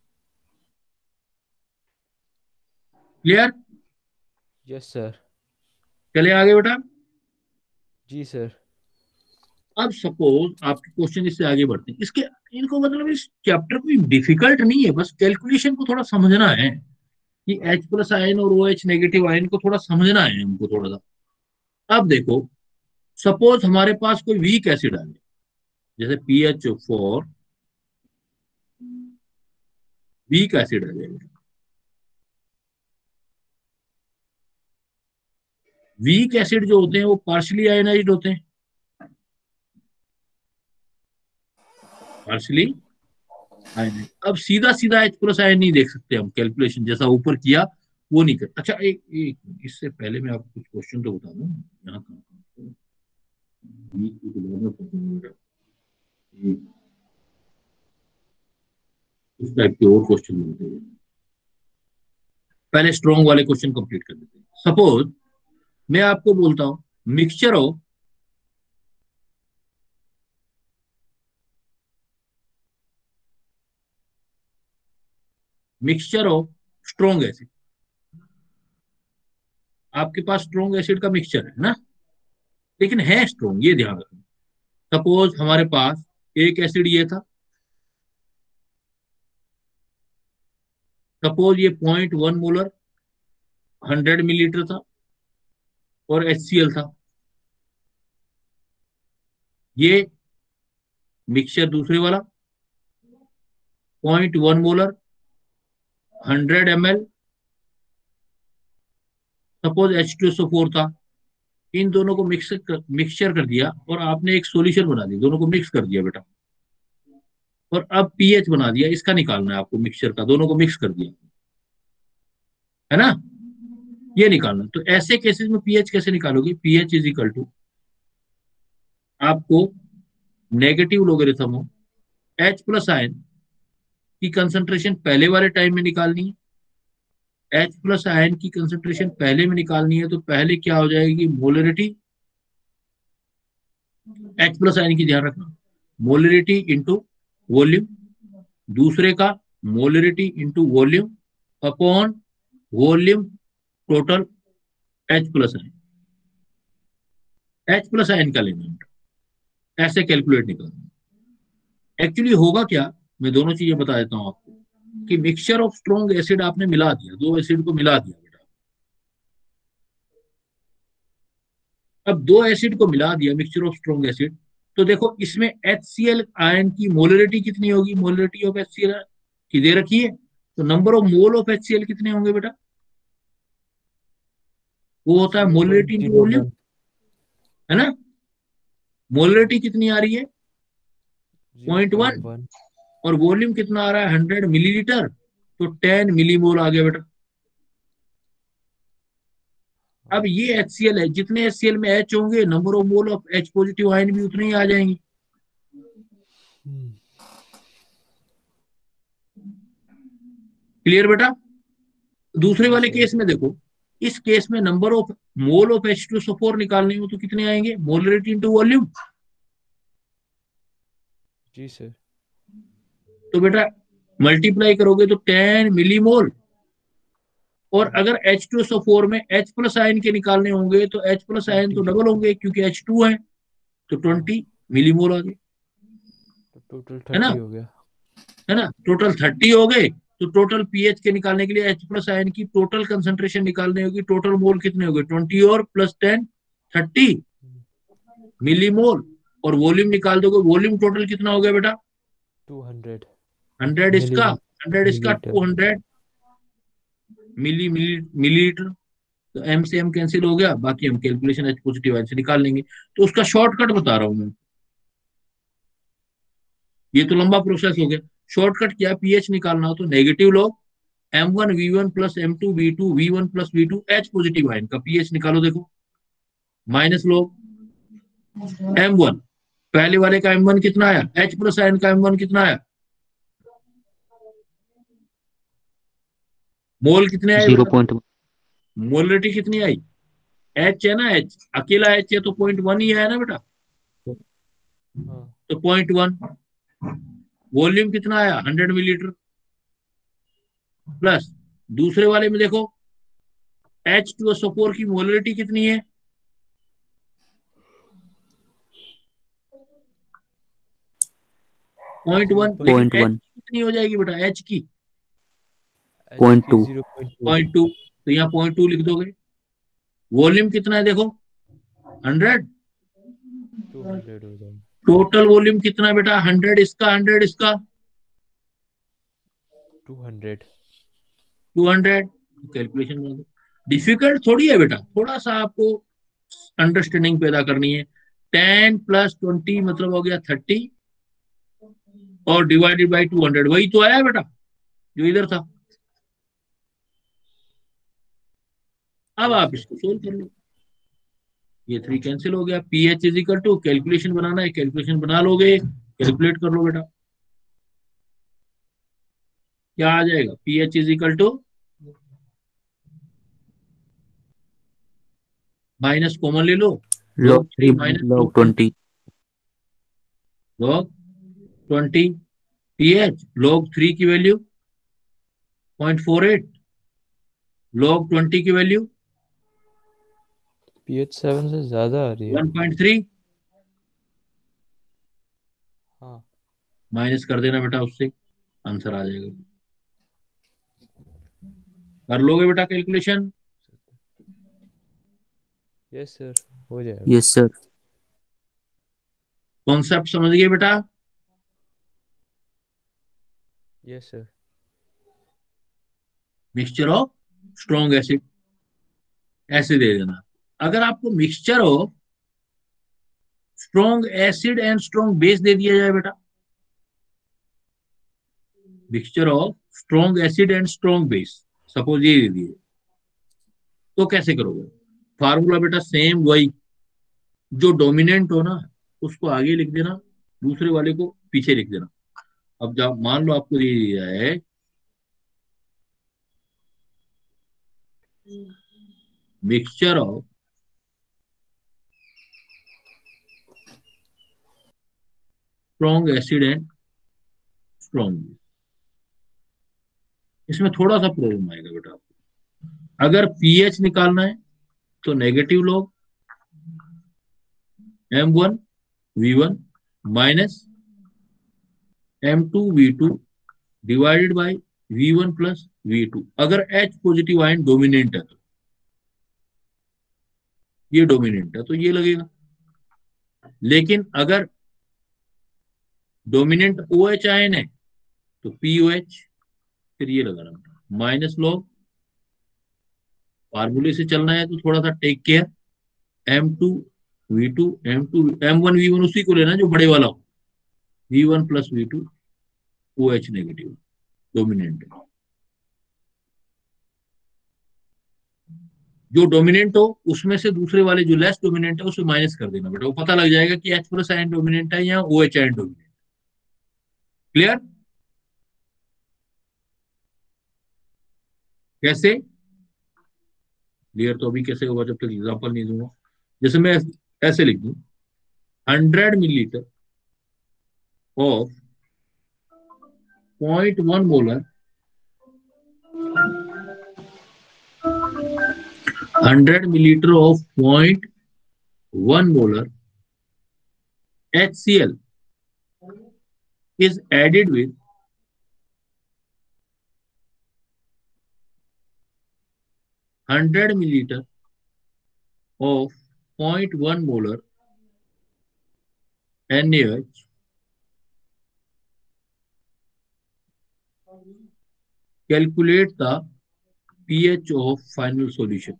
Clear, yes sir. चले आगे बेटा। जी सर। अब सपोज आपके क्वेश्चन इससे आगे बढ़ते हैं, इसके इनको मतलब इस चैप्टर को डिफिकल्ट नहीं है, बस कैलकुलेशन को थोड़ा समझना है कि H प्लस आयन और ओ एच नेगेटिव आयन को थोड़ा समझना है हमको थोड़ा सा। अब देखो सपोज हमारे पास कोई वीक एसिड आ गया, जैसे P H four weak acid आ जाएगा। वीक एसिड जो होते हैं वो पार्शली आयनाइज्ड होते हैं, पार्शली आयनाइज्ड। अब सीधा सीधा H प्लस आयन नहीं देख सकते हम, कैलकुलेशन जैसा ऊपर किया वो नहीं कर। अच्छा एक, एक इससे पहले मैं आपको कुछ क्वेश्चन तो बता दूं यहाँ कहाँ कहाँ पे। इस टाइप के और क्वेश्चन मिलते हैं, पहले स्ट्रॉन्ग वाले क्वेश्चन कंप्लीट कर देते हैं। सपोज मैं आपको बोलता हूं mixture of mixture of strong acid, आपके पास स्ट्रॉन्ग एसिड का मिक्सचर है ना, लेकिन है स्ट्रॉन्ग, ये ध्यान रखना। सपोज हमारे पास एक एसिड ये था, सपोज ये point one molar hundred millilitre था और HCl था। ये मिक्सचर दूसरे वाला point one molar hundred M L suppose H two S O four था। इन दोनों को मिक्स कर, मिक्सचर कर दिया और आपने एक सॉल्यूशन बना दिया, दोनों को मिक्स कर दिया बेटा, और अब पीएच बना दिया, इसका निकालना है आपको मिक्सचर का, दोनों को मिक्स कर दिया है ना, ये निकालना। तो ऐसे केसेस में पीएच कैसे निकालोगे? पीएच इज इक्वल टू आपको नेगेटिव लोगरिथम हो एच प्लस आयन की कंसंट्रेशन पहले वाले टाइम में निकालनी है। एच प्लस आयन की कंसंट्रेशन पहले में निकालनी है तो पहले क्या हो जाएगी? मोलरिटी, एच प्लस आयन की ध्यान रखना, मोलरिटी इंटू वॉल्यूम, दूसरे का molarity into volume upon volume total H plus ion, H plus ion का लेना, ऐसे कैलकुलेट निकालना। एक्चुअली होगा क्या, मैं दोनों चीजें बता देता हूं आपको, कि मिक्सचर ऑफ स्ट्रॉन्ग एसिड आपने मिला दिया, दो एसिड को मिला दिया बेटा। अब दो एसिड को मिला दिया मिक्सचर ऑफ स्ट्रॉन्ग एसिड, तो देखो इसमें HCl आयन की मोलरिटी कितनी होगी? मोलरिटी ऑफ HCl की दे रखी है, तो number of mole of HCl कितने होंगे बेटा? वो होता है मोलरिटी इंटू वॉल्यूम, है ना। मोलरिटी कितनी आ रही है? पॉइंट वन, और वॉल्यूम कितना आ रहा है? हंड्रेड मिलीलीटर, तो टेन मिलीमोल आ गया बेटा। अब ये HCl है, जितने HCl में H होंगे number of mole of H positive ion भी उतने ही आ जाएंगे। क्लियर बेटा? दूसरे वाले केस में देखो, इस केस में number of mole of H two S O four निकालने हो तो कितने आएंगे? Molarity into volume. जी सर। तो बेटा मल्टीप्लाई करोगे तो टेन मिलीमोल, और अगर H two S O four में H प्लस आयन के निकालने होंगे तो H प्लस आयन तो डबल होंगे क्योंकि एच टू है, तो ट्वेंटी मिलीमोल आ गए, तो टोटल है ना, थर्टी हो गया, है ना, टोटल थर्टी हो गए। तो टोटल पीएच के निकालने के लिए H प्लस आयन की टोटल कंसंट्रेशन निकालनी होगी, टोटल मोल कितने हो गए? ट्वेंटी और प्लस टेन थर्टी मिलीमोल, और वॉल्यूम निकाल दोगे, वॉल्यूम टोटल कितना हो गया बेटा? टू हंड्रेड हंड्रेड इसका, मिली हंड्रेड इसका, two hundred milli milli millilitre. तो एम से एम कैंसिल हो गया, बाकी हम कैलकुलेशन एच पॉजिटिव आयन से निकाल लेंगे। तो उसका शॉर्टकट बता रहा हूं मैं, ये तो लंबा प्रोसेस हो गया। शॉर्टकट क्या? पीएच निकालना हो तो negative log M one V one plus M two V two V one plus V two H positive ion का पीएच निकालो, देखो माइनस लॉग एम वन, पहले वाले का एम वन कितना आया? एच प्लस आयन का एम वन कितना आया? मोल कितने आए? Zero point one. मोलरिटी कितनी आई? एच है ना, एच अकेला एच है तो पॉइंट वन ही आया ना बेटा, हाँ तो पॉइंट वन। वॉल्यूम कितना आया? हंड्रेड मिलीलीटर, प्लस दूसरे वाले में देखो H two S O four की मोलरिटी कितनी है? पॉइंट वन, लेकिन पॉइंट एच वन कितनी हो जाएगी बेटा? एच की point two zero point two point two, तो यहाँ पॉइंट टू लिख दोगे। वॉल्यूम कितना है देखो? हंड्रेड, टू हंड्रेड हो जाएगा। टोटल वॉल्यूम कितना बेटा? हंड्रेड इसका, हंड्रेड इसका, two hundred two hundred calculation बना दो। डिफिकल्ट थोड़ी है बेटा, थोड़ा सा आपको अंडरस्टैंडिंग पैदा करनी है। टेन प्लस ट्वेंटी मतलब हो गया थर्टी और डिवाइडेड बाई टू हंड्रेड, वही तो आया बेटा जो इधर था। अब यस आप सर। इसको सोल्व कर लो, ये थ्री कैंसिल हो गया। P H is equal to, calculation बनाना है कैलकुलेशन बना लोगे, कैलकुलेट कर लो बेटा, क्या आ जाएगा। P H is equal to minus common ले लो, log log three three minus log log twenty. Log twenty, P H log three की value point four eight, log twenty की वैल्यू पी एच सेवन से ज़्यादा आ रही है। One point three, हाँ माइनस कर देना बेटा उससे, आंसर आ जाएगा। कर लोगे बेटा कैलकुलेशन। यस सर, हो जाएगा। Yes sir. कॉन्सेप्ट समझ गए बेटा। Yes sir. Mixture of strong acid ऐसे दे देना। अगर आपको mixture of strong acid and strong base दे दिया जाए बेटा, mixture of strong acid and strong base suppose ये दे दिए, तो कैसे करोगे। फार्मूला बेटा सेम वही, जो डोमिनेंट हो ना उसको आगे लिख देना, दूसरे वाले को पीछे लिख देना। अब जब मान लो आपको ये दिया है mixture of strong acid and strong base, इसमें थोड़ा सा प्रॉब्लम आएगा बेटा आपको। अगर पीएच निकालना है तो negative log M one V one minus M two V two divided by V one plus V two. अगर H पॉजिटिव आयन डोमिनेंट है तो, ये डोमिनेंट है तो ये लगेगा। लेकिन अगर डोमिनेंट OH आयन है तो पी ओ एच, फिर ये लगाना माइनस लॉग, फार्मूले से चलना है तो थोड़ा सा take care, M two V two M two M one V one उसी को लेना जो बड़े वाला हो, V one plus V two, O H negative dominant है। जो डोमिनेंट हो उसमें से दूसरे वाले जो लेस डोमिनेंट है उसे माइनस कर देना बेटा, वो पता लग जाएगा कि H प्लस आयन डोमिनेंट है या OH आयन डोमिनेंट। क्लियर। कैसे क्लियर, तो अभी कैसे होगा जब तक एग्जांपल नहीं दूंगा। जैसे मैं ऐसे लिख दूं, hundred millilitre of point one molar, hundred millilitre of point one molar H C L is added with hundred milliliter of zero point one molar N A O H, calculate the pH of final solution।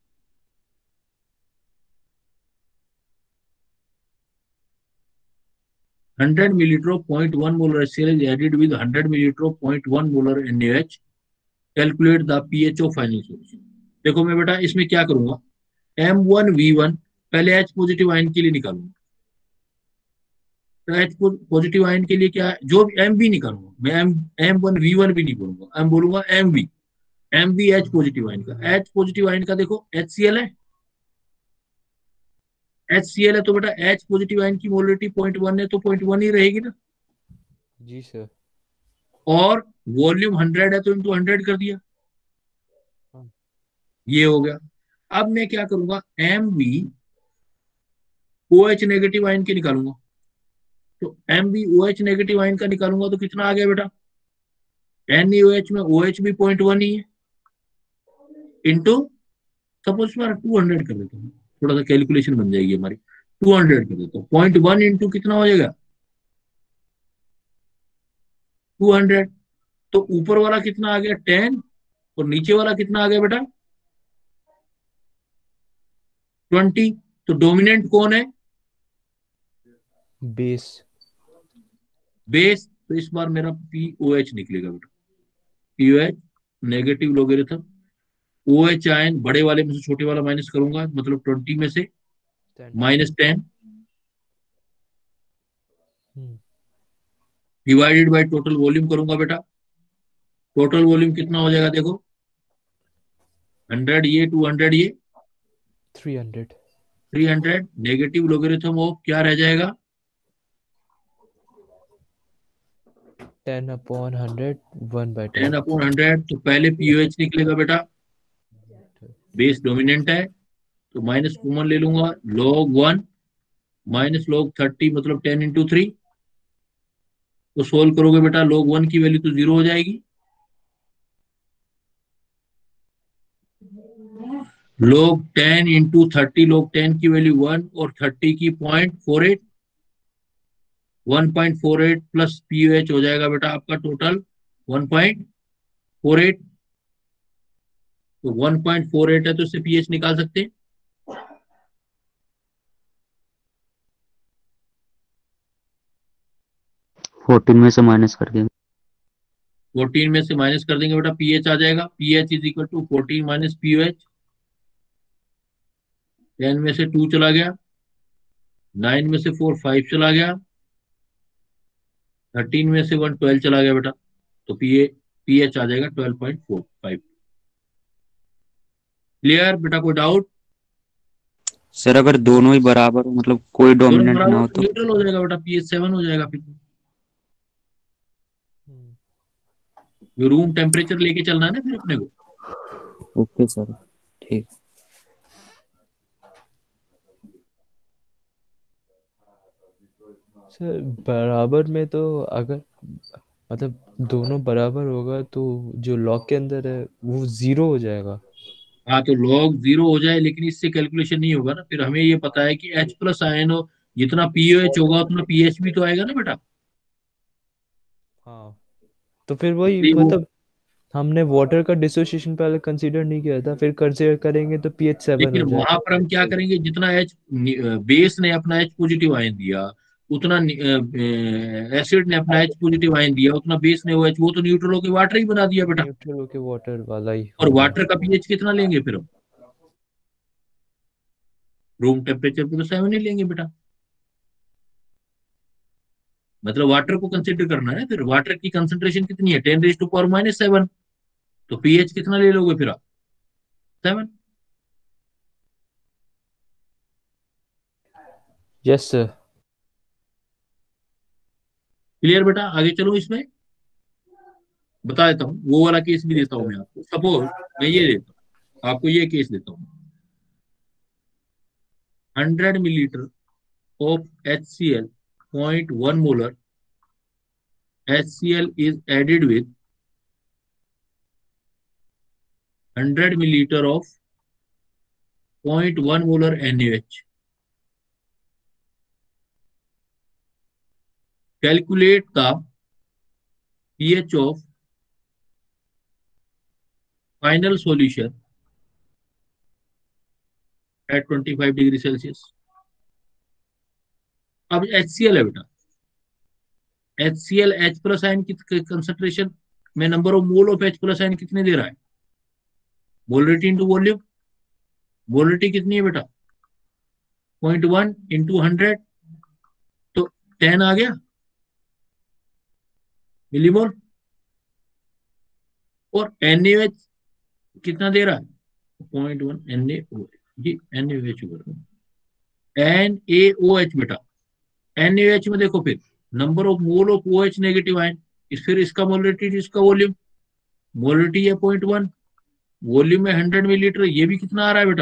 Hundred milliliter of zero point one molar H C l is added with hundred milliliter of zero point one molar N A O H, calculate the pH of final solution। देखो मैं बेटा इसमें क्या करूंगा, M one V one पहले H positive ion के लिए निकालूंगा, तो H पॉजिटिव आयन के लिए क्या, जो एम बी निकालूंगा मैं, M M one V one भी नहीं बोलूंगा, एम बोलूंगा M B, M B H positive ion का, H पॉजिटिव आयन का देखो एच सी एल है, एच सी एल है तो बेटा H पॉजिटिव आयन की मोलरिटी पॉइंट वन है तो पॉइंट वन ही रहेगी ना। जी सर। और वॉल्यूम हंड्रेड है तो इंटू हंड्रेड कर दिया, हाँ। ये हो गया। अब मैं क्या करूंगा, M B O H negative ion के निकालूंगा, तो M B O H negative ion का निकालूंगा तो कितना आ गया बेटा, एन ए ओ एच में ओ एच भी पॉइंट वन ही है, इंटू सपोज मैं टू हंड्रेड कर देता हूँ, थोड़ा सा कैलकुलेशन बन जाएगी हमारी, टू हंड्रेड कर देता हूँ, पॉइंट वन इंटू कितना हो जाएगा टू हंड्रेड, तो ऊपर वाला कितना आ गया टेन, और नीचे वाला कितना आ गया बेटा ट्वेंटी। तो डोमिनेंट कौन है? बेस। बेस। तो इस बार मेरा पीओएच निकलेगा बेटा, pOH negative logarithm. OH ion बड़े वाले में से छोटे वाला माइनस करूंगा, मतलब ट्वेंटी में से minus ten divided by total volume करूंगा बेटा। टोटल वॉल्यूम कितना हो जाएगा देखो, हंड्रेड ये टू हंड्रेड ये three hundred. Three hundred negative logarithm of क्या रह जाएगा ten upon hundred one by ten two. Upon hundred. तो पहले पीओएच निकलेगा बेटा, बेस डोमिनेंट है तो माइनस कॉमन ले लूंगा, log one minus log thirty मतलब टेन इंटू थ्री। तो सोल्व करोगे बेटा लॉग वन की वैल्यू तो जीरो हो जाएगी, log ten into thirty, log ten की वैल्यू वन और थर्टी की point four eight, one point four eight plus pOH हो जाएगा बेटा आपका total one point four eight. तो वन पॉइंट फोर एट है तो इससे पीएच निकाल सकते हैं। फोर्टीन में से माइनस कर देंगे। फोर्टीन में से माइनस कर देंगे बेटा, पीएच आ जाएगा, pH is equal to fourteen minus pOH. Ten में से टू चला गया, नाइन में से फोर फाइव चला गया, थर्टीन में से वन ट्वेल्व चला गया बेटा। तो पीए पीएच आ जाएगा twelve point four five. Clear बेटा, कोई डाउट? सर अगर दोनों ही बराबर हो, मतलब कोई दोनों डोमिनेंट ना बराबर हो तो तो? न्यूट्रल हो जाएगा बेटा, पीएच सेवन हो जाएगा फिर। रूम टेम्परेचर लेके चलना है ना फिर अपने को। ओके सर, ठीक। सर बराबर में तो अगर मतलब दोनों बराबर होगा तो जो लॉग के अंदर है वो जीरो हो जाएगा। हाँ तो लॉग जीरो हो जाए, लेकिन इससे कैलकुलेशन नहीं होगा ना, फिर हमें ये पता है कि H प्लस आयन हो, जितना पीओएच होगा उतना पीएच भी तो आएगा ना बेटा। हाँ तो फिर वही इसलिए वो, मतलब हमने वाटर का डिसोसिएशन पहले कंसीडर नहीं किया था, फिर कंसीडर करेंगे तो पीएच सेवन लेकिन हो वहां जाएगा। पर हम क्या करेंगे, जितना एच बेस ने अपना एच पॉजिटिव आयन दिया, उतना एसिड ने अपना एच पॉजिटिव आयन दिया, उतना बेस ने वो एच, वो तो न्यूट्रल होकर वाटर ही बना दिया बेटा। न्यूट्रल होके वाटर वाला ही और होगा। वाटर का पीएच कितना लेंगे फिर हम, रूम टेम्परेचर पे तो सेवन ही लेंगे बेटा। मतलब वाटर को कंसिडर करना है, फिर वाटर की कंसेंट्रेशन कितनी है, ten raise to power minus seven. तो पीएच कितना ले लोगे फिर आप, सेवन। Yes sir. क्लियर बेटा, आगे चलो, इसमें बता देता हूँ, वो वाला केस भी यस देता हूँ सर। मैं आपको। सपोज मैं ये देता हूँ आपको, ये केस देता हूँ, hundred millilitre of H C L, point one molar H C L is added with hundred millilitre of point one molar N A H. Calculate the pH of final solution at twenty five degree Celsius. अब HCl है बेटा, HCl H plus ion की concentration में number of mole of H plus ion कितने दे रहा है, molarity into volume. Molarity कितनी है बेटा, पॉइंट वन इंटू हंड्रेड, तो टेन आ गया मिलीमोल। और NaOH कितना दे रहा है, point one N A O G, N A O H N A O H बेटा। एन ए ओ एच में देखो फिर number of mole of O H negative ion, इस फिर इसका मोलरिटी इसका वॉल्यूम। मोलरिटी है पॉइंट वन, वॉल्यूम में हंड्रेड मिलीलीटर, ये भी कितना आ रहा है बेटा,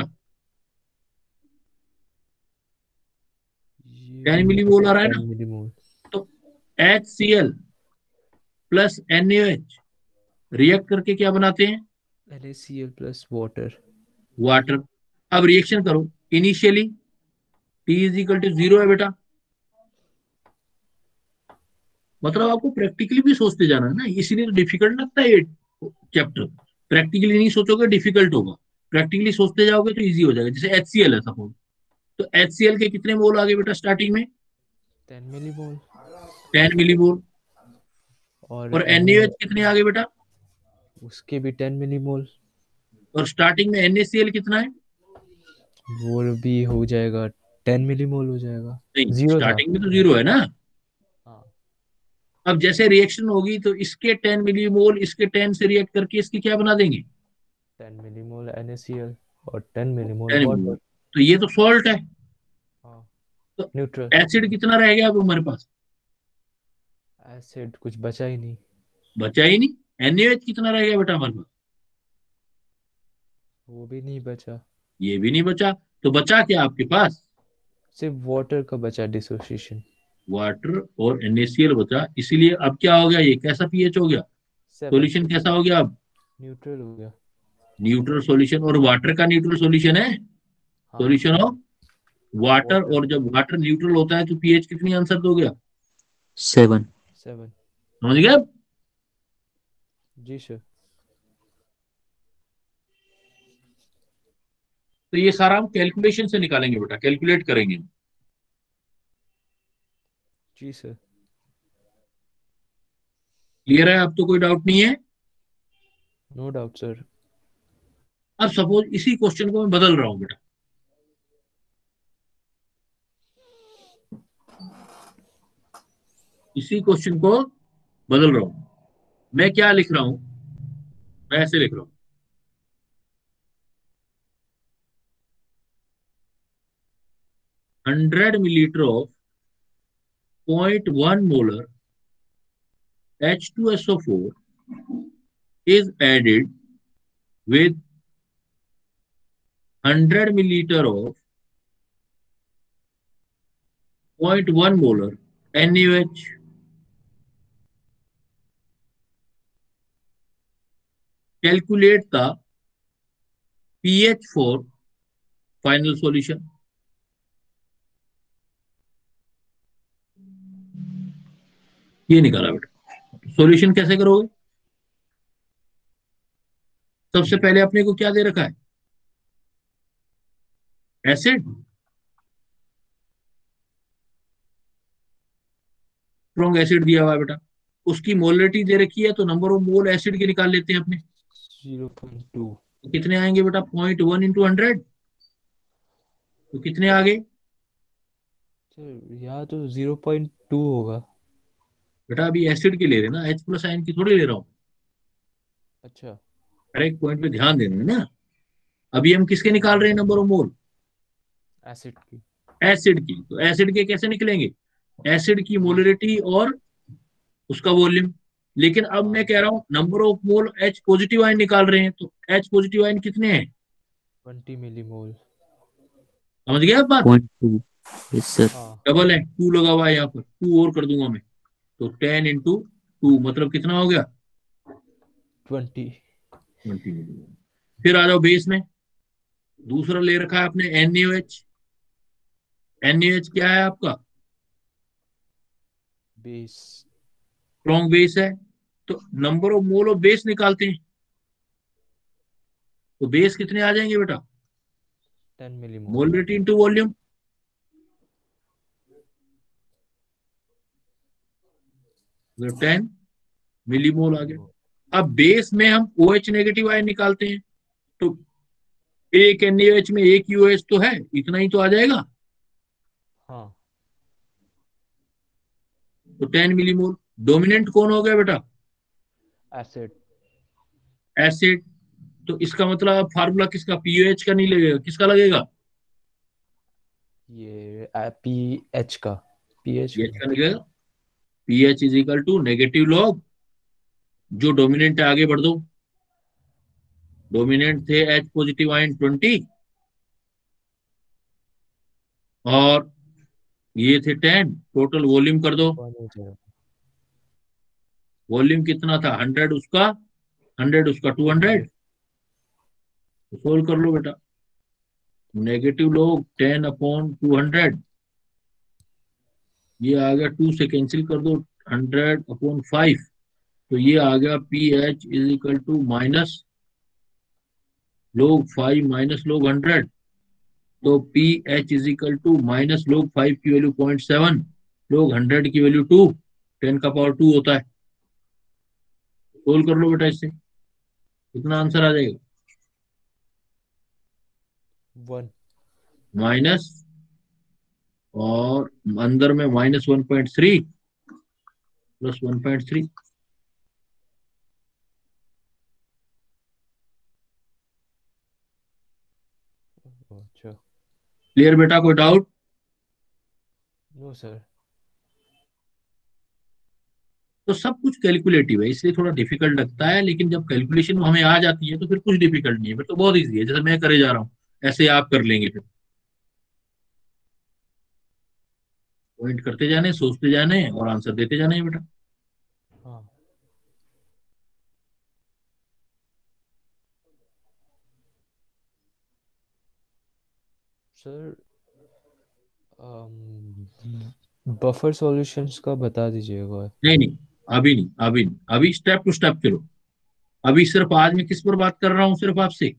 ये टेन भी मिलीमोल आ रहा है टेन ना। मिलीमोल। तो H C L plus N A O H react करके क्या बनाते हैं, NaCl प्लस वाटर। वाटर। अब रिएक्शन करो, initially T is equal to zero है बेटा, मतलब आपको प्रैक्टिकली भी सोचते जाना है ना, इसीलिए तो डिफिकल्ट लगता है ये चैप्टर। प्रैक्टिकली नहीं सोचोगे डिफिकल्ट होगा, प्रैक्टिकली सोचते जाओगे तो इजी हो जाएगा। जैसे एच सी एल है सपोज, तो एच सी एल के कितने मोल आ गए बेटा स्टार्टिंग में? Ten millimole. Ten millimole. और और एन एन ए एच कितने आ गए बेटा? उसके भी टेन मिलीमोल। और स्टार्टिंग में एन ए सी एल कितना है? वो भी हो जाएगा, टेन मिलीमोल हो जाएगा। नहीं, जीरो था। स्टार्टिंग में तो जीरो है ना। हाँ। अब जैसे रिएक्शन होगी तो इसके टेन मिलीमोल इसके टेन से रिएक्ट करके इसकी क्या बना देंगे? Ten millimole N A C L और ten millimole ten water. Millimole. तो ये तो सॉल्ट है। हाँ। तो न्यूट्रल। एसिड कितना रह गया अब हमारे पास? एसिड कुछ बचा ही नहीं। बचा ही नहीं। एन ए एच कितना रह गया बेटा हमारे पास? वो भी नहीं बचा। ये भी नहीं बचा। तो बचा क्या आपके पास? सिर्फ वाटर का बचा, डिसोसिएशन। वाटर और एन ए सी एल बचा। इसीलिए अब क्या हो गया, ये कैसा पी एच हो गया? सेवन। सॉल्यूशन कैसा हो गया अब? न्यूट्रल हो गया। Neutral solution. और वाटर का न्यूट्रल सॉल्यूशन है। हाँ। Solution of water. वाटर। और जब वाटर न्यूट्रल होता है तो पी एच कितनी आंसर हो गया? सेवन। सेवन। समझ गया? जी सर। तो ये सारा हम कैलकुलेशन से निकालेंगे बेटा, कैलकुलेट करेंगे। जी सर। क्लियर है? अब तो कोई डाउट नहीं है। No doubt sir. अब सपोज इसी क्वेश्चन को मैं बदल रहा हूं बेटा। इसी क्वेश्चन को बदल रहा हूं। मैं क्या लिख रहा हूं? मैं ऐसे लिख रहा हूं, hundred millilitre of point one molar H two S O four is added with hundred millilitre of zero point one molar N A O H. Calculate the pH for final solution. ये निकाला बेटा। Solution कैसे करोगे? सबसे पहले अपने को क्या दे रखा है? एसिड। स्ट्रॉन्ग एसिड दिया हुआ है बेटा। उसकी मोलरिटी दे रखी है, तो नंबर ऑफ मोल एसिड के निकाल लेते हैं अपने। Zero point two. तो कितने आएंगे बेटा? Point one into hundred. तो कितने आ गए सर यहाँ तो जीरो पॉइंट टू होगा। बेटा? अभी एसिड के ले रहे हैं ना, एच प्लस आयन की थोड़ी ले रहा हूँ। अच्छा। हर एक पॉइंट पे ध्यान देना है ना। अभी हम किसके निकाल रहे हैं नंबर ऑफ मोल? एसिड की। एसिड की। तो एसिड के कैसे निकलेंगे? एसिड की मोलरिटी और उसका वॉल्यूम। लेकिन अब मैं हाँ। कह रहा हूं number of mole H positive ion निकाल रहे हैं, तो एच पॉजिटिव आयन कितने हैं? Twenty millimole. समझ गया आप बात? Point two. Yes sir. हाँ। डबल है, टू लगा हुआ है यहाँ पर, टू और कर दूंगा मैं। तो टेन इंटू टू मतलब कितना हो गया? ट्वेंटी। ट्वेंटी। फिर आ जाओ बेस में। दूसरा ले रखा है आपने N A O H. N A O H क्या है आपका? बेस। स्ट्रॉन्ग बेस है। तो number of mole of base निकालते हैं। तो बेस कितने आ जाएंगे बेटा? Ten millimole. Molarity into volume. Ten millimole आ गया। मिलीमोल। अब बेस में हम ओ एच नेगेटिव आयन निकालते हैं। तो एक एन ए ओ एच में एक यू एच तो है, इतना ही तो आ जाएगा। हाँ। तो टेन मिलीमोल। डोमिनेंट कौन हो गया बेटा? एसिड। एसिड। तो इसका मतलब फार्मूला किसका? पी ओ एच का नहीं लगेगा, किसका लगेगा? ये पी एच का। पी एच पीएच का। का लगेगा। P H is equal to negative log, जो डोमिनेंट है आगे बढ़ दो। डोमिनेंट थे एच पॉजिटिव आयन ट्वेंटी, और ये थे टेन। टोटल वॉल्यूम कर दो। वन हो जाएगा। वॉल्यूम कितना था? हंड्रेड उसका, हंड्रेड उसका, टू टू हंड्रेड। हंड्रेड। तो सोल्व कर लो बेटा। Negative log ten upon two hundred, ये आ गया। टू से कैंसिल कर दो, हंड्रेड अपॉन फाइव, तो ये आ गया P H is equal to minus log five minus log hundred. तो P H is equal to minus log five की value point seven, log hundred की वैल्यू टू, टेन का पावर टू होता है। सोल्व कर लो बेटा, इससे कितना आंसर आ जाएगा? वन। माइनस, और अंदर में minus one point three plus one point three. अच्छा। क्लियर बेटा, कोई डाउट? No sir. तो सब कुछ कैलकुलेटिव है, इसलिए थोड़ा डिफिकल्ट लगता है, लेकिन जब कैलकुलेशन हमें आ जाती है तो फिर कुछ डिफिकल्ट नहीं है, फिर तो बहुत इजी है। जैसे मैं करे जा रहा हूँ ऐसे आप कर लेंगे, फिर पॉइंट करते जाने, सोचते जाने और आंसर देते जाने बेटा। हाँ सर, बफर सॉल्यूशंस का बता दीजिएगा। नहीं नहीं, अभी नहीं, अभी नहीं, अभी स्टेप टू स्टेप चलो। अभी सिर्फ आज मैं किस पर बात कर रहा हूँ, सिर्फ आपसे।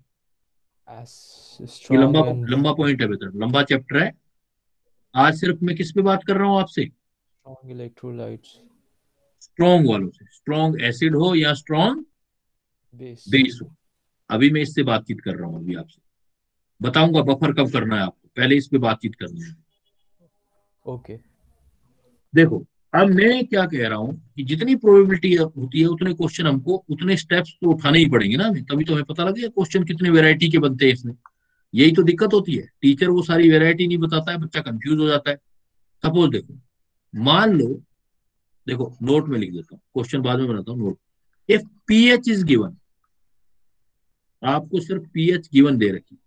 ये लंबा स्ट्रॉन्ग एंड लंबा पॉइंट है बेटा, लंबा चैप्टर है। आज सिर्फ मैं किस पे बात कर रहा हूँ आपसे? Strong electrolytes. स्ट्रॉन्ग वालों से, स्ट्रॉन्ग एसिड हो या स्ट्रॉन्ग बेस। बेस हो। अभी मैं इससे बातचीत कर रहा हूँ, अभी आपसे बताऊंगा बफर कब करना है आपको, पहले इस पे बातचीत करनी है। ओके। देखो, अब मैं क्या कह रहा हूं कि जितनी प्रोबेबिलिटी होती है उतने क्वेश्चन हमको, उतने स्टेप्स तो उठाने ही पड़ेंगे ना हमें, तभी तो हमें पता लगेगा क्वेश्चन कितने वैरायटी के बनते हैं इसमें। यही तो दिक्कत होती है, टीचर वो सारी वैरायटी नहीं बताता है, बच्चा कंफ्यूज हो जाता है। सपोज देखो, मान लो, देखो नोट में लिख देता हूँ, क्वेश्चन बाद में बनाता हूँ note. If pH is given, आपको सिर्फ पीएच गिवन दे रखी,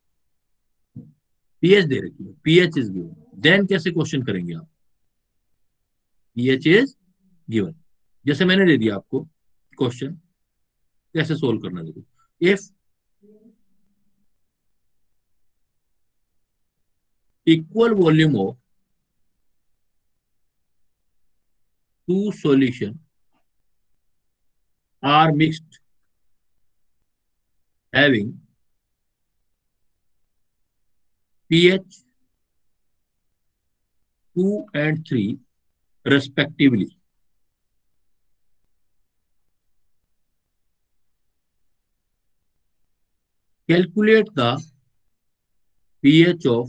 पीएच दे रखी है, पीएच इज गिवन, देन कैसे क्वेश्चन करेंगे आप? पीएच इज गिवन, जैसे मैंने दे दिया आपको क्वेश्चन, कैसे सोल्व करना है देखो। If equal volume of two solution are mixed having pH two and three respectively, calculate the pH of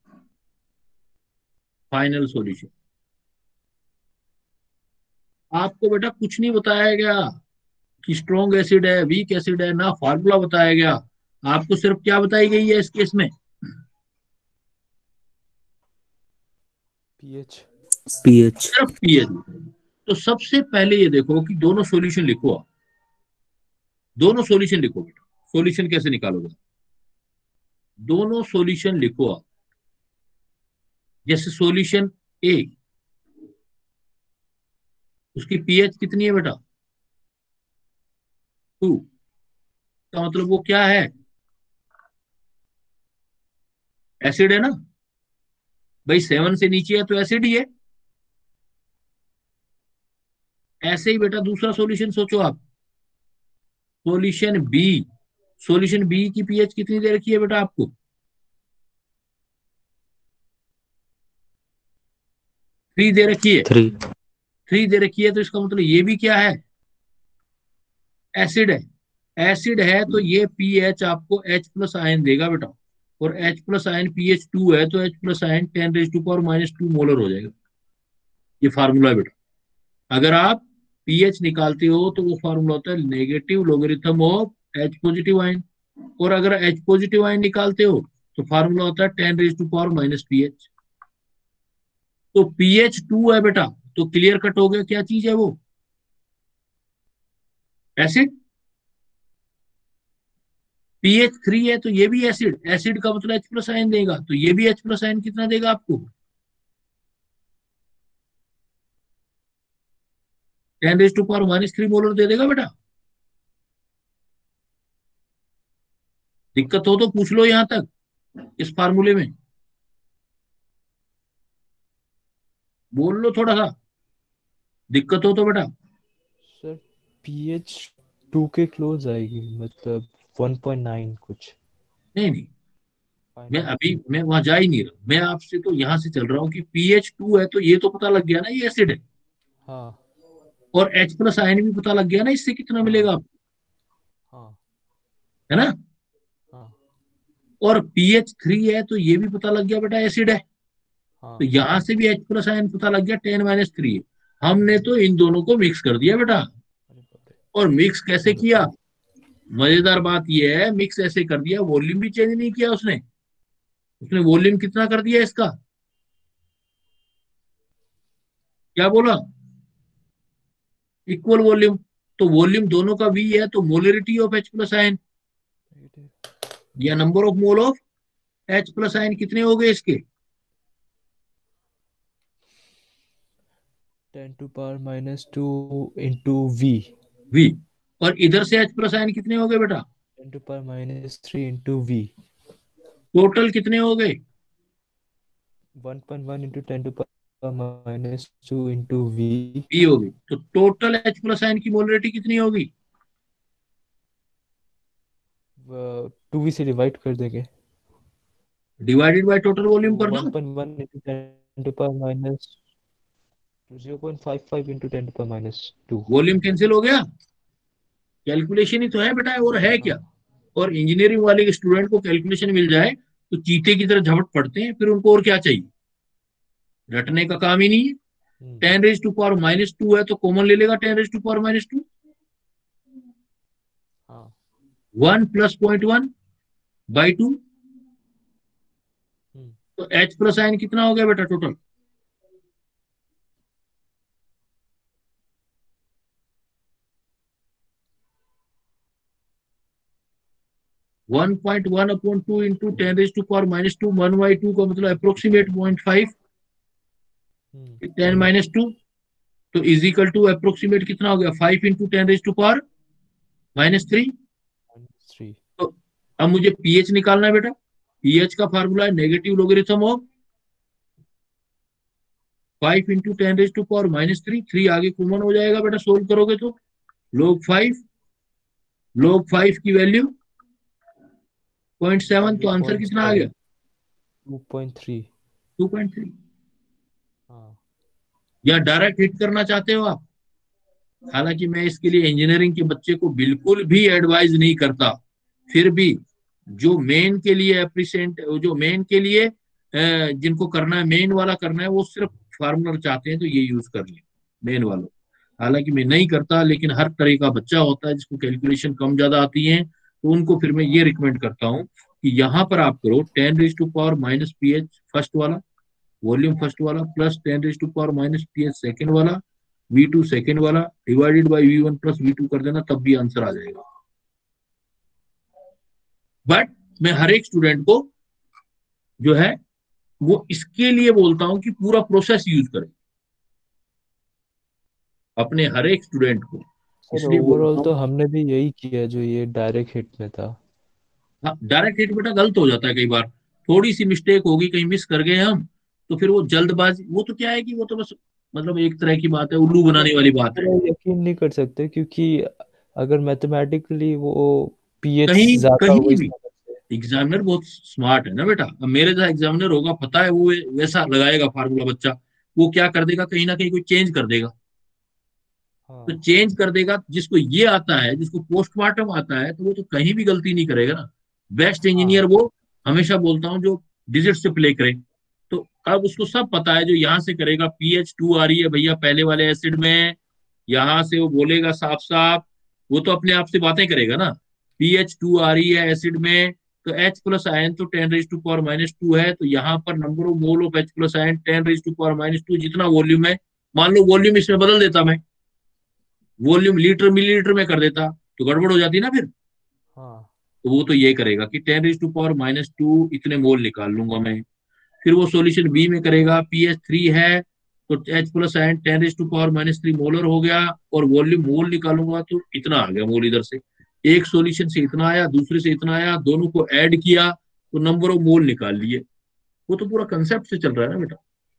final solution। आपको बेटा कुछ नहीं बताया गया कि स्ट्रॉन्ग एसिड है वीक एसिड है, ना फार्मूला बताया गया। आपको सिर्फ क्या बताई गई है इस केस में? पीएच। पीएच। सिर्फ पीएच। तो सबसे पहले ये देखो कि दोनों सॉल्यूशन लिखो आप, दोनों सॉल्यूशन लिखो बेटा। सॉल्यूशन कैसे निकालोगे? दोनों सॉल्यूशन लिखो आप। जैसे सॉल्यूशन ए, उसकी पीएच कितनी है बेटा? टू। का मतलब वो क्या है? एसिड है ना भाई, सेवन से नीचे है तो एसिड ही है। ऐसे ही बेटा दूसरा सॉल्यूशन सोचो आप, सॉल्यूशन बी। सॉल्यूशन बी की पीएच कितनी दे रखी है बेटा आपको? थ्री दे रखी है। थ्री। थ्री दे रखी है तो इसका मतलब ये भी क्या है? एसिड है। एसिड है तो ये पीएच आपको H प्लस आयन देगा बेटा, और H plus ion pH two है तो H plus ion ten raise to power minus two molar हो जाएगा। ये फार्मूला है बेटा। अगर आप पीएच निकालते हो तो वो फार्मूला होता है negative logarithm of H positive ion, और अगर H पॉजिटिव आयन निकालते हो तो फार्मूला होता है ten raise to power minus pH. तो पीएच टू है बेटा, तो क्लियर कट हो गया क्या चीज है वो? एसिड। पीएच थ्री है तो ये भी एसिड, एसिड का मतलब H प्लस आयन देगा, तो ये भी H प्लस आयन कितना देगा आपको? Ten raise to power minus three molar दे देगा बेटा। दिक्कत हो तो पूछ लो यहां तक इस फार्मूले में, बोल लो थोड़ा सा। दिक्कत हो तो बेटा सर पीएच टू के क्लोज आएगी, मतलब वन पॉइंट नाइन कुछ नहीं नहीं, मैं फाइनल। अभी मैं वहां जा ही नहीं रहा, मैं आपसे तो यहाँ से चल रहा हूँ कि पीएच टू है तो ये तो पता लग गया ना ये एसिड है, हाँ और एच प्लस आयन भी पता लग गया ना, इससे कितना हाँ मिलेगा आपको, हाँ है ना। हाँ और पीएच थ्री है तो ये भी पता लग गया बेटा एसिड है, तो हाँ। यहां से भी एच प्लस आयन पता लग गया, टेन माइनस थ्री है। हमने तो इन दोनों को मिक्स कर दिया बेटा। अरे बाप रे। और मिक्स कैसे किया, मजेदार बात यह है, मिक्स ऐसे कर दिया, वॉल्यूम भी चेंज नहीं किया उसने। उसने वॉल्यूम कितना कर दिया इसका, क्या बोला, इक्वल वॉल्यूम। तो वॉल्यूम दोनों का वी है, तो molarity of H plus ion या number of mole of H plus ion कितने हो गए इसके, ten to power minus two into V. V. और इधर से एच प्लस आयन कितने हो गए बेटा, ten to power minus three into V. Total कितने हो गए, one point one into ten to power minus two into V. V हो गई। तो टोटल एच प्लस आयन की मोलरिटी कितनी होगी, टू वी से डिवाइड कर देंगे। डिवाइडेड बाय टोटल तो वॉल्यूम कर वन दो। Point one into ten to power minus zero point five five into ten to power minus two. Volume cancel हो गया, कैलकुलेशन ही तो है बेटा, और है क्या। हाँ। और इंजीनियरिंग वाले के स्टूडेंट को कैलकुलेशन मिल जाए तो चीते की तरह झपट पड़ते हैं, फिर उनको और क्या चाहिए, रटने का काम ही नहीं है। Hmm, ten raise to power minus two है तो कॉमन ले लेगा ten raise to power minus two, हाँ। One plus point one by two, hmm, तो एच प्लस आयन कितना हो गया बेटा total, one point one upon two into ten raise to power minus two, one by two का मतलब approximate point five, hmm, ten minus two, तो is equal to approximate कितना हो गया, five into ten raise to power minus three. Minus three. तो अब मुझे pH निकालना है बेटा, पीएच का फार्मूला है negative logarithm of five into ten raise to power minus three, three आगे कॉमन हो जाएगा बेटा सोल्व करोगे तो, लोग फाइव, लोग फाइव की वैल्यू पॉइंट सेवन, तो वैल्यू आंसर पॉइंट कितना आ गया, seven two point three. Two point three. हाँ। या डायरेक्ट हिट करना चाहते हो आप, हालांकि मैं इसके लिए इंजीनियरिंग के बच्चे को बिल्कुल भी एडवाइज नहीं करता, फिर भी जो मेन के लिए एप्रिसेंट, जो मेन के लिए अ, जिनको करना है, मेन वाला करना है, वो सिर्फ फार्मूला चाहते हैं तो ये यूज कर ले मेन वालों। हालांकि मैं नहीं करता, लेकिन हर तरह का बच्चा होता है जिसको कैलकुलेशन कम ज्यादा आती है, तो उनको फिर मैं ये रिकमेंड करता हूँ कि यहाँ पर आप करो ten raise to power minus P H first वाला, वॉल्यूम फर्स्ट वाला, plus ten raise to power minus P H second वाला, वी टू सेकेंड वाला, divided by V one plus V two कर देना, तब भी आंसर आ जाएगा। बट मैं हर एक स्टूडेंट को जो है वो इसके लिए बोलता हूं कि पूरा प्रोसेस यूज करें, अपने हर एक स्टूडेंट को सर इसलिए ओवरऑल बोलता तो हूँ। हमने भी यही किया जो ये डायरेक्ट हिट में था। हाँ, डायरेक्ट हिट बेटा गलत हो जाता है कई बार, थोड़ी सी मिस्टेक होगी, कहीं मिस कर गए हम, तो फिर वो जल्दबाजी, वो तो क्या है कि वो तो बस मतलब एक तरह की बात है, उल्लू पर बनाने वाली इस बात है। तरह यकीन नहीं कर सकते क्योंकि अगर मैथमेटिकली वो पीएच कहीं ज्यादा हो कहीं इस भी तरह से। एग्जामिनर बहुत स्मार्ट है ना बेटा, अब मेरे जैसा एग्जामिनर होगा, पता है वो वैसा लगाएगा फार्मूला बच्चा, वो क्या कर देगा, कहीं ना कहीं कोई चेंज कर देगा, तो हाँ चेंज कर देगा। जिसको ये आता है, जिसको पोस्टमार्टम आता है, तो वो तो कहीं भी गलती नहीं करेगा ना। बेस्ट हाँ इंजीनियर वो, हमेशा बोलता हूँ, जो डिजिट से प्ले करे। तो अब उसको सब पता है, जो यहाँ से करेगा पीएच टू आ रही है भैया पहले वाले एसिड में, यहाँ से वो बोलेगा साफ साफ, वो तो अपने आप से बातें करेगा ना, पीएच टू आ रही है एसिड में, तो एच प्लस आयन तो ten raise to power minus two है, तो यहाँ पर number of mole of H plus ion ten raise to power minus two, जितना वॉल्यूम है, मान लो वॉल्यूम इसमें बदल देता मैं, वॉल्यूम लीटर मिलीलीटर में कर देता, तो गड़बड़ हो जाती ना फिर। हाँ। तो वो तो ये करेगा कि ten raise to power minus two इतने मोल निकाल लूंगा मैं। फिर वो सॉल्यूशन बी में करेगा, पीएच थ्री है तो H plus ion ten raise to power minus three molar हो गया, और वॉल्यूम मोल निकालूंगा तो इतना आ गया मोल इधर से, एक सॉल्यूशन से इतना आया, दूसरे से इतना आया, दोनों को ऐड किया तो नंबर ऑफ मोल निकाल लिए। वो तो पूरा कंसेप्ट से चल रहा है ना बेटा।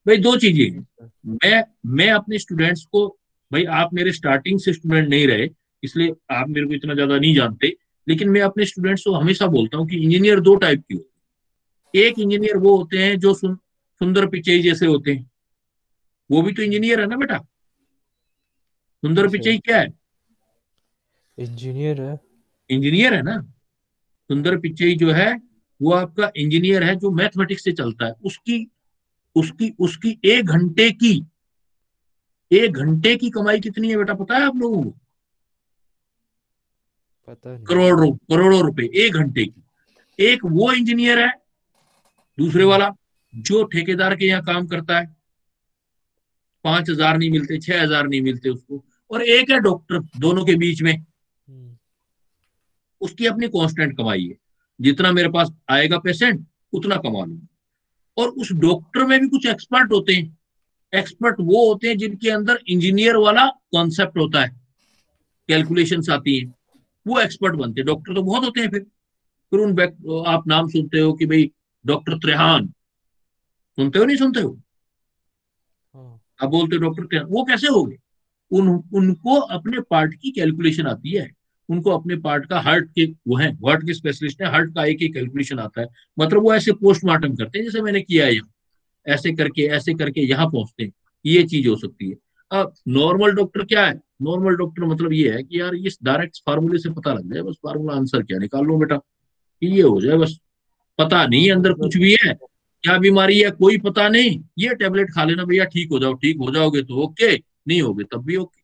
भाई दो चीजें हैं। मैं मैं अपने स्टूडेंट्स को, भाई आप मेरे स्टार्टिंग से स्टूडेंट नहीं रहे, इसलिए आप मेरे को इतना ज्यादा नहीं जानते, लेकिन मैं अपने स्टूडेंट्स को हमेशा बोलता हूँ कि इंजीनियर दो टाइप की होते हैं। एक इंजीनियर वो होते हैं जो सुन, सुंदर पिचई जैसे होते हैं, वो भी तो इंजीनियर है ना बेटा। सुंदर जी सर, पिचई क्या है? इंजीनियर है। इंजीनियर है ना। सुंदर पिचई जो है वो आपका इंजीनियर है, जो मैथमेटिक्स से चलता है। उसकी उसकी उसकी एक घंटे की एक घंटे की कमाई कितनी है बेटा, पता है आप लोगों को? पता नहीं। करोड़ों करोड़ों रुपए एक घंटे की। एक वो इंजीनियर है, दूसरे हम्म वाला जो ठेकेदार के यहाँ काम करता है, पांच हजार नहीं मिलते, छह हजार नहीं मिलते उसको। और एक है डॉक्टर, दोनों के बीच में। हम्म उसकी अपनी कांस्टेंट कमाई है, जितना मेरे पास आएगा पेशेंट उतना कमा लूंगा। और उस डॉक्टर में भी कुछ एक्सपर्ट होते हैं। एक्सपर्ट वो होते हैं जिनके अंदर इंजीनियर वाला कॉन्सेप्ट होता है, कैलकुलेशंस आती हैं, वो एक्सपर्ट बनते हैं। डॉक्टर तो बहुत होते हैं। फिर फिर उन व्यक्ति- आप नाम सुनते हो कि भाई डॉक्टर त्रेहान, सुनते हो नहीं सुनते हो? हाँ। आप बोलते हो डॉक्टर त्रेहान, वो कैसे हो गए? उन उनको अपने पार्ट की कैलकुलेशन आती है। उनको अपने पार्ट का, हार्ट के वो है, हार्ट के स्पेशलिस्ट है, हार्ट का एक ही कैलकुलेशन आता है। मतलब वो ऐसे पोस्टमार्टम करते हैं जैसे मैंने किया है यहाँ, ऐसे करके ऐसे करके यहाँ पहुंचते हैं। ये चीज हो सकती है। अब नॉर्मल डॉक्टर क्या है? नॉर्मल डॉक्टर मतलब ये है कि यार ये डायरेक्ट फार्मूले से पता लग जाए, बस फार्मूला आंसर क्या निकाल लो बेटा, कि ये हो जाए बस। पता हाँ नहीं अंदर कुछ मतलब भी है, क्या बीमारी है कोई पता नहीं, ये टेबलेट खा लेना भैया, ठीक हो जाओ, ठीक हो जाओगे तो ओके, नहीं होगे तब भी ओके।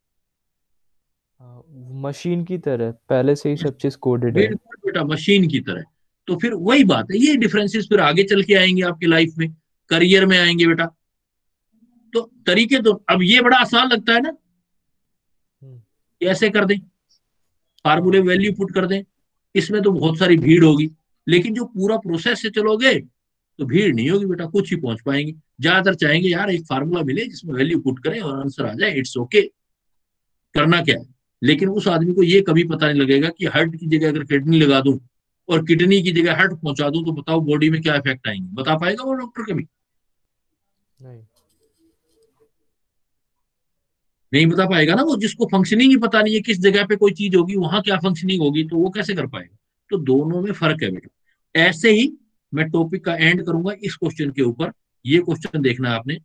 मशीन की तरह पहले से ही सब चीज कोडेड है। बिल्कुल बेटा, मशीन की तरह। तो फिर वही बात है, ये डिफरेंसेस फिर आगे चल के आएंगे आपके लाइफ में, करियर में आएंगे बेटा। तो तरीके तो अब ये बड़ा आसान लगता है ना, हम्म कि ऐसे कर दें, फार्मूले हाँ वैल्यू पुट कर दें। इसमें तो बहुत सारी भीड़ होगी, लेकिन जो पूरा प्रोसेस से चलोगे तो भीड़ नहीं होगी बेटा, कुछ ही पहुंच पाएंगे। ज्यादातर चाहेंगे यार एक फार्मूला मिले जिसमें वैल्यू पुट करें और आंसर आ जाए, इट्स ओके, करना क्या है। लेकिन उस आदमी को ये कभी पता नहीं लगेगा कि हार्ट की जगह अगर किडनी लगा दूं और किडनी की जगह हार्ट पहुंचा दूं तो बताओ बॉडी में क्या इफेक्ट आएंगे, बता पाएगा वो डॉक्टर? कभी नहीं। नहीं बता पाएगा ना वो, जिसको फंक्शनिंग ही पता नहीं है, किस जगह पे कोई चीज होगी वहां क्या फंक्शनिंग होगी, तो वो कैसे कर पाएगा? तो दोनों में फर्क है बेटा। ऐसे ही मैं टॉपिक का एंड करूंगा इस क्वेश्चन के ऊपर। ये क्वेश्चन देखना है आपने,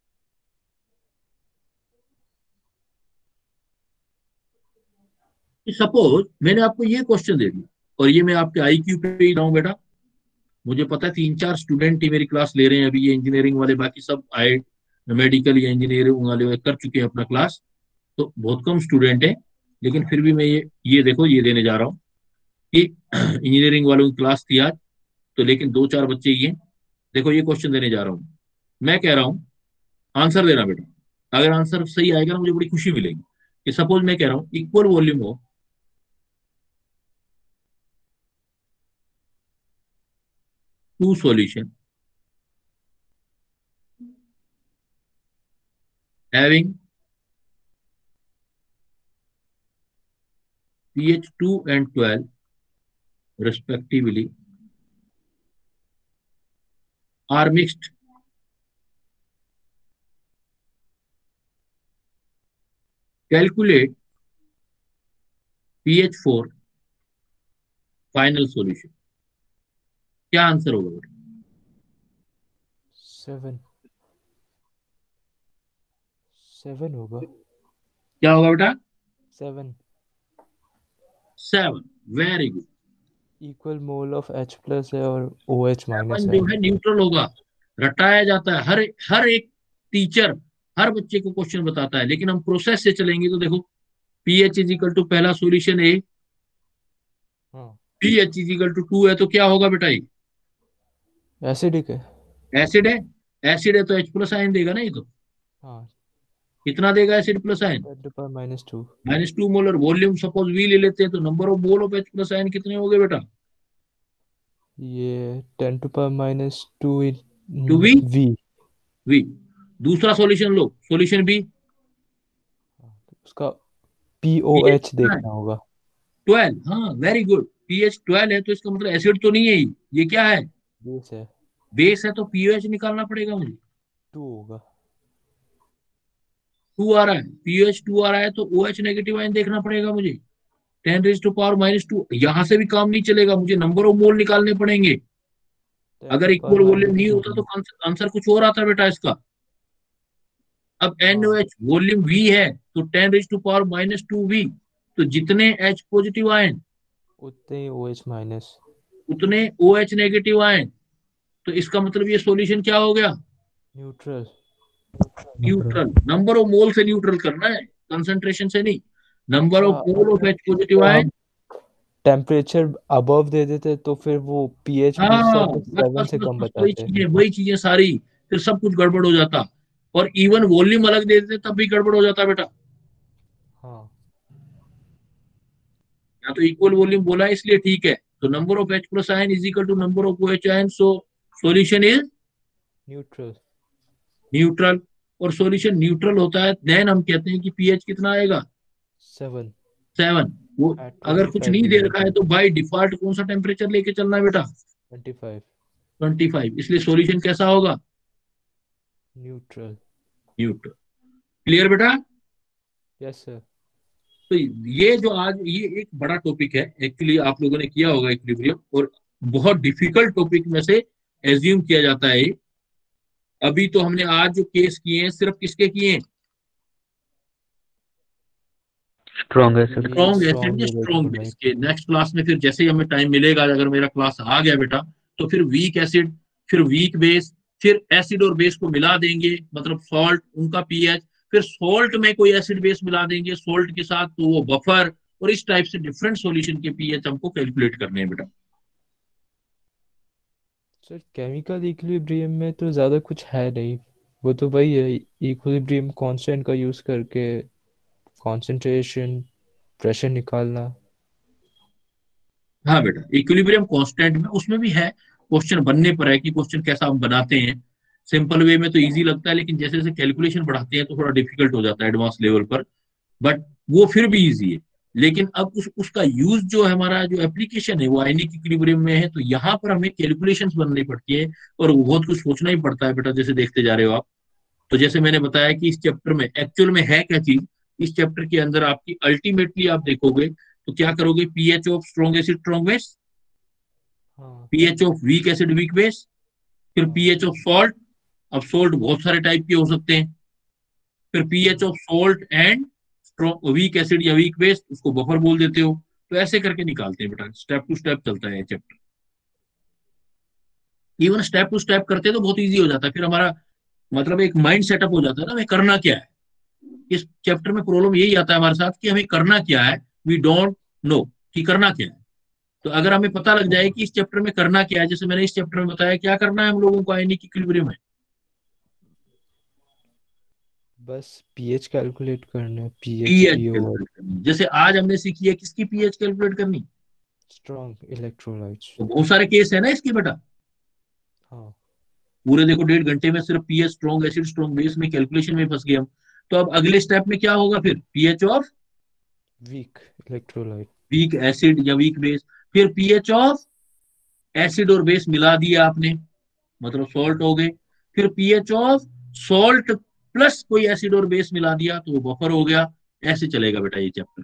कि सपोज मैंने आपको ये क्वेश्चन दे दिया, और ये मैं आपके आईक्यू पे ही जाऊं बेटा। मुझे पता है तीन चार स्टूडेंट ही मेरी क्लास ले रहे हैं अभी, ये इंजीनियरिंग वाले, बाकी सब आए मेडिकल या इंजीनियरिंग वाले कर चुके हैं अपना क्लास। तो बहुत कम स्टूडेंट है, लेकिन फिर भी मैं ये ये देखो ये देने जा रहा हूँ कि इंजीनियरिंग वालों की क्लास थी आज, तो लेकिन दो चार बच्चे ही हैं। देखो ये क्वेश्चन देने जा रहा हूँ, मैं कह रहा हूँ आंसर देना बेटा। अगर आंसर सही आएगा ना मुझे बड़ी खुशी मिलेगी। कि सपोज मैं कह रहा हूँ इक्वल वॉल्यूम हो two solution having pH two and twelve respectively are mixed. Calculate pH four final solution. क्या आंसर होगा बेटा? सेवन। सेवन होगा। क्या होगा बेटा? Seven. Seven. Very good. Equal mole of H plus है और ओ एच माइनस सेवन है। जो है न्यूट्रल होगा। रटाया जाता है, हर हर एक टीचर हर बच्चे को क्वेश्चन बताता है, लेकिन हम प्रोसेस से चलेंगे तो देखो, पीएच इज इक्वल टू पहला सॉल्यूशन ए, हाँ pH is equal to two है तो क्या होगा बेटा? ये एसिडिक है। एसिड है। एसिड है तो एच प्लस आयन देगा ना ये तो। हाँ कितना देगा acid plus ion? Ten to power minus two. Minus two molar. Volume suppose V ले लेते हैं तो number of mole of H plus ion कितने हो गए बेटा? ये ten to power minus two two V. V. V. दूसरा सॉल्यूशन लो, सॉल्यूशन बी। उसका पी ओ पीएच एच देखना होगा। ट्वेल्व। हाँ वेरी गुड, पीएच ट्वेल्व है तो इसका मतलब एसिड तो नहीं है ही। ये क्या है? बेस है। बेस है तो पीओएच निकालना पड़ेगा मुझे। टू होगा। टू आ रहा है, पीएच टू आ रहा है, तो ओएच नेगेटिव आयन देखना पड़ेगा मुझे। Ten raise to power minus two, यहां से भी काम नहीं चलेगा, मुझे नंबर ऑफ मोल निकालने पड़ेंगे। टेन अगर two power equal volume minus नहीं टू। होता तो आंसर कुछ और आता बेटा इसका। अब एन ओ हाँ, एच वॉल्यूम वी है, तो ten raise to power minus two V, तो जितने एच पॉजिटिव आयन उतने ही ओ एच माइनस। उतने ओ एच नेगेटिव आयन। तो इसका मतलब ये सॉल्यूशन क्या हो गया? Neutral. Neutral. Number of mole से न्यूट्रल करना है, कंसंट्रेशन से नहीं। नंबर अच्छा, ऑफ मोल ऑफ अगर एच पॉजिटिव इसको आयन। हम टेम्परेचर अबव दे देते तो फिर वो पीएच भी हाँ, सब बस सेवन बस से बस कम बस वही बताते। चीजें, वही चीजें सारी, फिर सब कुछ गड़बड़ हो जाता। और इवन वॉल्यूम अलग दे देते तब भी गड़बड़ हो जाता बेटा। हाँ, यहाँ तो इक्वल वॉल्यूम बोला है इसलिए ठीक है। तो number of H plus ion is equal to number of O H ion, so solution is neutral. Neutral. और सॉल्यूशन न्यूट्रल होता है, देन हम कहते हैं कि पीएच कितना आएगा? Seven seven. वो एट अगर ट्वेंटी कुछ फाइव नहीं दे डिग्री रखा है तो बाई डिफॉल्ट कौन सा टेम्परेचर लेके चलना है बेटा? Twenty five. Twenty five. इसलिए सॉल्यूशन कैसा होगा? न्यूट्रल। न्यूट्रल। क्लियर बेटा? Yes sir. तो ये जो आज ये एक बड़ा टॉपिक है, एक्चुअली आप लोगों ने किया होगा इक्विलिब्रियम, और बहुत डिफिकल्ट टॉपिक में से एज्यूम किया जाता है। अभी तो हमने आज जो केस किए हैं सिर्फ किसके किए हैं? Strong acid. Weak strong acid strong या स्ट्रॉन्ग बेस इलेक्ट्रोलाइट। के। नेक्स्ट क्लास में फिर जैसे ही हमें टाइम मिलेगा, अगर मेरा क्लास आ गया बेटा, तो फिर वीक एसिड, फिर वीक बेस, फिर एसिड और बेस को मिला देंगे, मतलब सॉल्ट, उनका पीएच, फिर सॉल्ट में कोई एसिड बेस मिला देंगे सॉल्ट के साथ, तो वो बफर, और इस टाइप से डिफरेंट सॉल्यूशन के पीएच हमको कैलकुलेट करने हैं बेटा। सर केमिकल इक्विलिब्रियम में तो ज़्यादा कुछ है नहीं, वो तो वही है, इक्विलिब्रियम कांस्टेंट का यूज़ करके कंसंट्रेशन प्रेशर निकालना। हाँ बेटा, इक्विलिब्रियम कांस्टेंट में उसमें भी है, क्वेश्चन बनने पर है कि क्वेश्चन कैसा हम बनाते हैं। सिंपल वे में तो इजी लगता है, लेकिन जैसे जैसे कैलकुलेशन बढ़ाते हैं तो थोड़ा डिफिकल्ट हो जाता है एडवांस लेवल पर। बट वो फिर भी इजी है। लेकिन अब उस उसका यूज जो है, हमारा जो एप्लीकेशन है वो आयनिक इक्विलिब्रियम में है, तो यहाँ पर हमें कैलकुलेशंस बननी पड़ती है, और बहुत कुछ सोचना ही पड़ता है बेटा, जैसे देखते जा रहे हो आप। तो जैसे मैंने बताया कि इस चैप्टर में एक्चुअल में है क्या चीज, इस चैप्टर के अंदर आपकी अल्टीमेटली आप देखोगे तो क्या करोगे? PH of strong acid strong base, हाँ। PH of weak acid weak base, फिर हाँ। PH of salt. अब सॉल्ट बहुत सारे टाइप के हो सकते हैं। फिर pH hmm, of salt and weak acid या वीक बेस, उसको बफर बोल देते हो। तो ऐसे करके निकालते हैं बेटा, स्टेप टू स्टेप चलता है chapter. Even step two step करते तो बहुत इजी हो जाता है, फिर हमारा मतलब एक माइंड सेटअप हो जाता है ना, हमें करना क्या है। इस चैप्टर में प्रॉब्लम यही आता है हमारे साथ कि हमें करना क्या है, वी डोंट नो कि करना क्या है। तो अगर हमें पता लग जाए कि इस चैप्टर में करना क्या है, जैसे मैंने इस चैप्टर में बताया क्या करना है हम लोगों को आयनिक इक्विलिब्रियम में, बस पीएच कैलकुलेट करना है, पीएच पीएच पीओ कैलकुलेट करनी। जैसे आज हमने सीखी है किसकी पीएच कैलकुलेट करनी, स्ट्रॉन्ग इलेक्ट्रोलाइट्स। तो बहुत सारे केस है ना इसकी बेटा। हाँ। पूरे देखो डेढ़ घंटे में सिर्फ pH strong acid strong base में कैलकुलेशन में फंस गए हम। तो अब अगले स्टेप में क्या होगा? फिर pH of weak electrolyte. Weak acid या वीक बेस, फिर पीएच ऑफ एसिड और बेस मिला दिया आपने, मतलब सॉल्ट हाँ। हो गए। फिर पीएच ऑफ सॉल्ट प्लस कोई एसिड और बेस मिला दिया तो वो बफर हो गया। ऐसे चलेगा बेटा ये चैप्टर।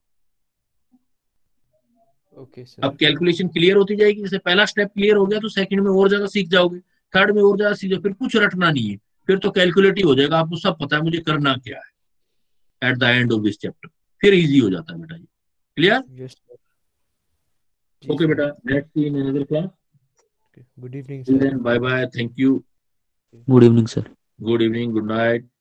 Okay sir. अब कैलकुलेशन क्लियर होती जाएगी, जैसे पहला स्टेप क्लियर हो गया तो सेकंड में और ज्यादा सीख जाओगे, थर्ड में और ज्यादा सीख जाओगे, फिर कुछ रटना नहीं है। फिर तो कैलकुलेटिव हो जाएगा, आपको सब पता है मुझे करना क्या है at the end of this chapter. फिर इजी हो जाता है बेटा ये। क्लियर? Yes sir. जी ओके सर। बेटा, let's see in another class. Good evening till sir. Then, bye bye, thank you, good evening sir. Good evening, good night.